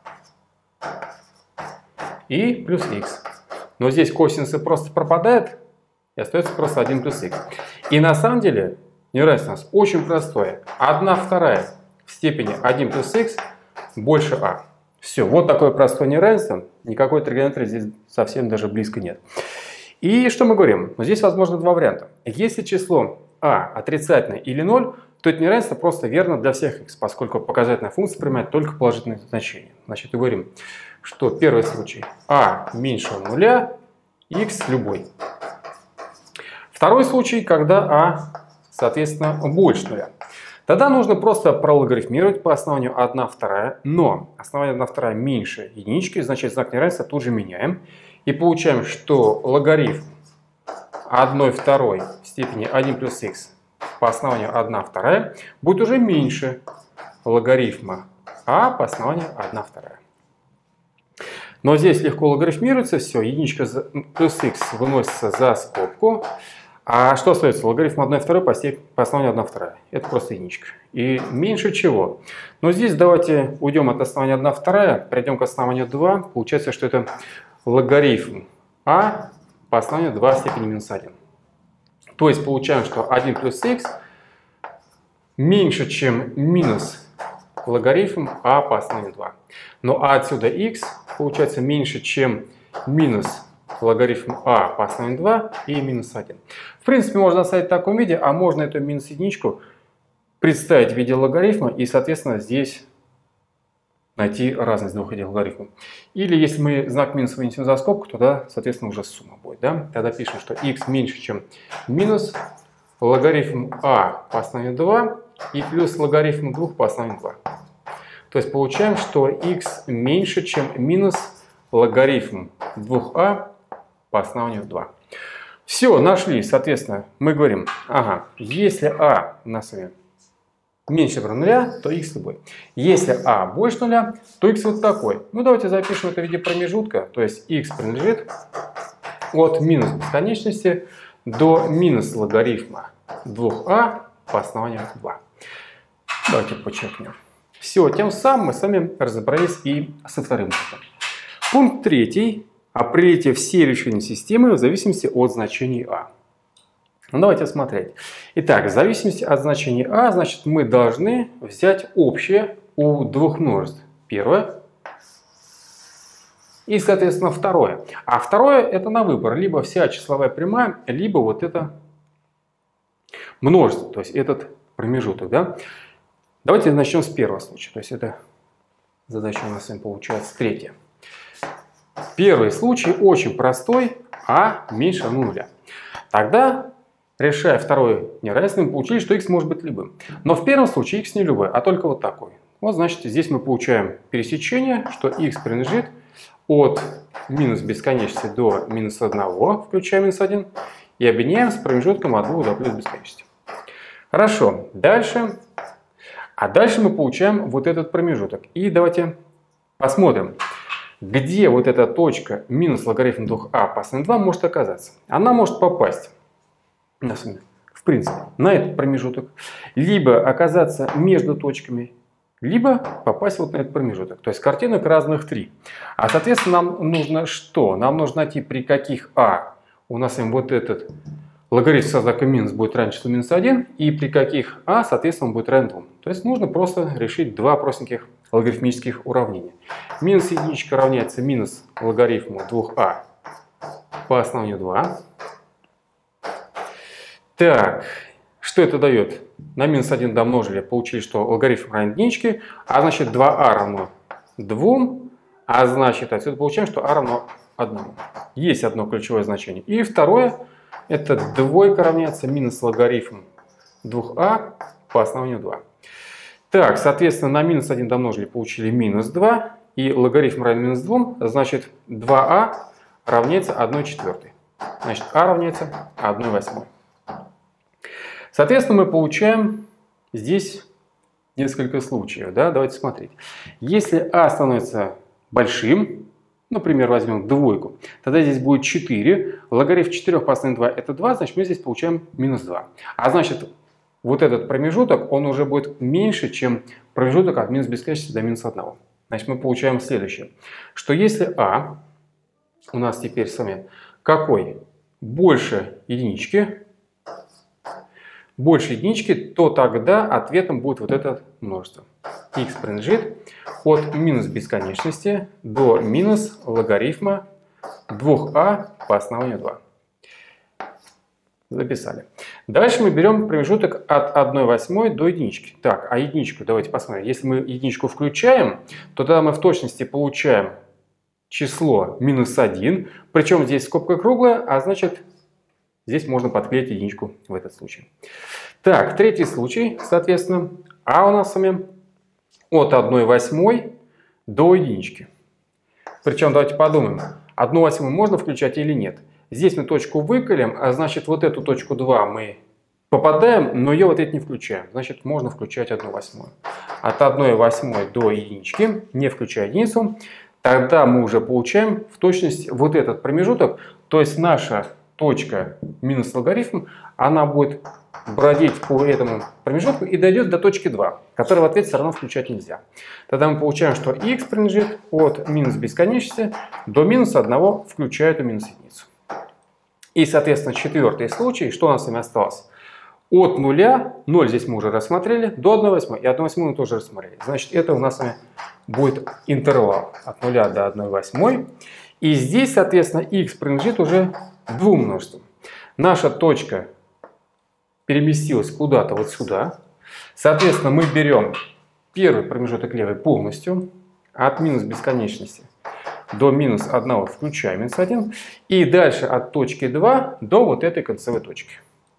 и плюс х. Но здесь косинусы просто пропадают и остается просто один плюс х. И на самом деле неравенство у нас очень простое. одна вторая в степени один плюс х больше а. Все, вот такое простое неравенство. Никакой тригонометрии здесь совсем даже близко нет. И что мы говорим? Ну, здесь возможно два варианта. Если число а отрицательное или ноль, то это неравенство просто верно для всех х, поскольку показательная функция принимает только положительные значения. Значит, мы говорим, что первый случай а меньше нуля, х любой. Второй случай, когда а, соответственно, больше нуля. Тогда нужно просто прологарифмировать по основанию одна вторая, но основание одна вторая меньше единички, значит знак неравенства тут же меняем. И получаем, что логарифм одна вторая в степени один плюс х по основанию одна вторая будет уже меньше логарифма а по основанию одна вторая. Но здесь легко логарифмируется, все, единичка плюс х выносится за скобку. А что остается? Логарифм одна вторая по, по основанию одна вторая. Это просто единичка. И меньше чего? Но здесь давайте уйдем от основания одна вторая, перейдем к основанию два. Получается, что это логарифм а по основанию два в степени минус один. То есть получаем, что один плюс х меньше, чем минус логарифм а по основанию два. Ну а отсюда х получается меньше, чем минус логарифм а по основанию два и минус один. В принципе, можно оставить в таком виде, а можно эту минус единичку представить в виде логарифма и, соответственно, здесь найти разность двух этих логарифмов. Или если мы знак минус вынесем за скобку, то, да, соответственно, уже сумма будет. Да? Тогда пишем, что х меньше, чем минус логарифм а по основанию два и плюс логарифм двух по основанию два. То есть получаем, что x меньше, чем минус логарифм двух а по основанию два. Все, нашли. Соответственно, мы говорим, ага, если а у нас меньше нуля, то x любой. Если а больше нуля, то x вот такой. Ну давайте запишем это в виде промежутка. То есть x принадлежит от минус бесконечности до минус логарифма двух а по основанию два. Давайте подчеркнем. Все, тем самым мы с вами разобрались и со вторым пунктом. Пункт третий. Определите все решения системы в зависимости от значений а. Ну, давайте смотреть. Итак, в зависимости от значения а, значит, мы должны взять общее у двух множеств. Первое. И, соответственно, второе. А второе это на выбор. Либо вся числовая прямая, либо вот это множество. То есть этот промежуток. Да? Давайте начнем с первого случая. То есть это задача у нас с вами получается третья. Первый случай очень простой, а меньше равно нуля. Тогда, решая второе неравенство, мы получили, что x может быть любым. Но в первом случае x не любой, а только вот такой. Вот значит, здесь мы получаем пересечение, что x принадлежит от минус бесконечности до минус одного, включая минус один, и объединяем с промежутком от двух до плюс бесконечности. Хорошо, дальше. А дальше мы получаем вот этот промежуток. И давайте посмотрим, где вот эта точка минус логарифм двух а по основанию два может оказаться. Она может попасть, в принципе, на этот промежуток, либо оказаться между точками, либо попасть вот на этот промежуток. То есть картинок разных три. А соответственно нам нужно что? Нам нужно найти, при каких а у нас вот этот логарифм со знаком минус будет равен числу минус один, и при каких а, соответственно, он будет равен двум. То есть нужно просто решить два простеньких логарифмических уравнения. Минус единичка равняется минус логарифму двух а по основанию два. Так, что это дает? На минус один домножили, получили, что логарифм равен единичке, а значит два а равно двум, а значит отсюда получаем, что а равно одному. Есть одно ключевое значение. И второе, это двойка равняется минус логарифм двух а по основанию два. Так, соответственно, на минус один домножили, получили минус два, и логарифм равен минус двум, значит два а равняется одной четвертой. Значит, а равняется одной восьмой. Соответственно, мы получаем здесь несколько случаев. Да? Давайте смотреть. Если а становится большим, например, возьмем двойку, тогда здесь будет четыре. Логарифм четыре по основанию два это два, значит мы здесь получаем минус два. А значит, вот этот промежуток, он уже будет меньше, чем промежуток от минус бесконечности до минус одного. Значит, мы получаем следующее, что если а у нас теперь с вами какой? Больше единички, больше единички, то тогда ответом будет вот это множество. X принадлежит от минус бесконечности до минус логарифма двух а по основанию два. Записали. Дальше мы берем промежуток от одной восьмой до единички. Так, а единичку давайте посмотрим. Если мы единичку включаем, то тогда мы в точности получаем число минус один. Причем здесь скобка круглая, а значит здесь можно подклеить единичку в этот случай. Так, третий случай, соответственно, а у нас с вами от одной восьмой до единички. Причем давайте подумаем, одну восьмую можно включать или нет. Здесь мы точку выколем, а значит вот эту точку два мы попадаем, но ее вот это не включаем. Значит можно включать одну восьмую. От одной восьмой до единички, не включая единицу, тогда мы уже получаем в точности вот этот промежуток. То есть наша точка минус логарифм, она будет бродить по этому промежутку и дойдет до точки два, которую в ответ все равно включать нельзя. Тогда мы получаем, что x принадлежит от минус бесконечности до минус одного, включая эту минус единицу. И, соответственно, четвертый случай, что у нас с вами осталось? От нуля, ноль здесь мы уже рассмотрели, до одной восьмой, и одну восьмую мы тоже рассмотрели. Значит, это у нас с вами будет интервал от нуля до одной восьмой. И здесь, соответственно, x принадлежит уже двум множествам. Наша точка переместилась куда-то вот сюда. Соответственно, мы берем первый промежуток левый полностью, от минус бесконечности до минус одного, включая минус один, и дальше от точки два до вот этой концевой точки.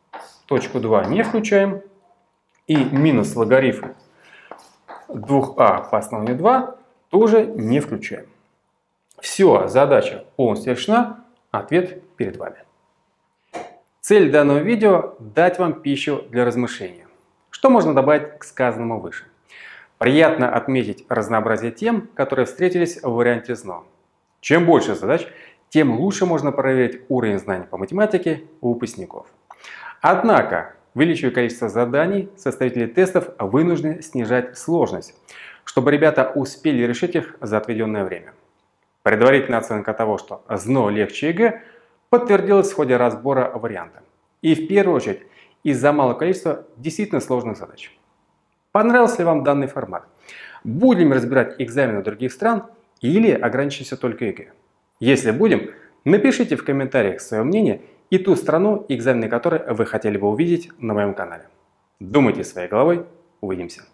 точку два не включаем. И минус логарифм два а по основанию два тоже не включаем. Все, задача полностью решена, ответ перед вами. Цель данного видео – дать вам пищу для размышления. Что можно добавить к сказанному выше? Приятно отметить разнообразие тем, которые встретились в варианте ЗНО. Чем больше задач, тем лучше можно проверить уровень знаний по математике у выпускников. Однако, увеличивая количество заданий, составители тестов вынуждены снижать сложность, чтобы ребята успели решить их за отведенное время. Предварительная оценка того, что ЗНО легче ЕГЭ, подтвердилась в ходе разбора варианта. И в первую очередь из-за малого количества действительно сложных задач. Понравился ли вам данный формат? Будем разбирать экзамены других стран или ограничимся только ЕГЭ? Если будем, напишите в комментариях свое мнение и ту страну, экзамены которой вы хотели бы увидеть на моем канале. Думайте своей головой. Увидимся.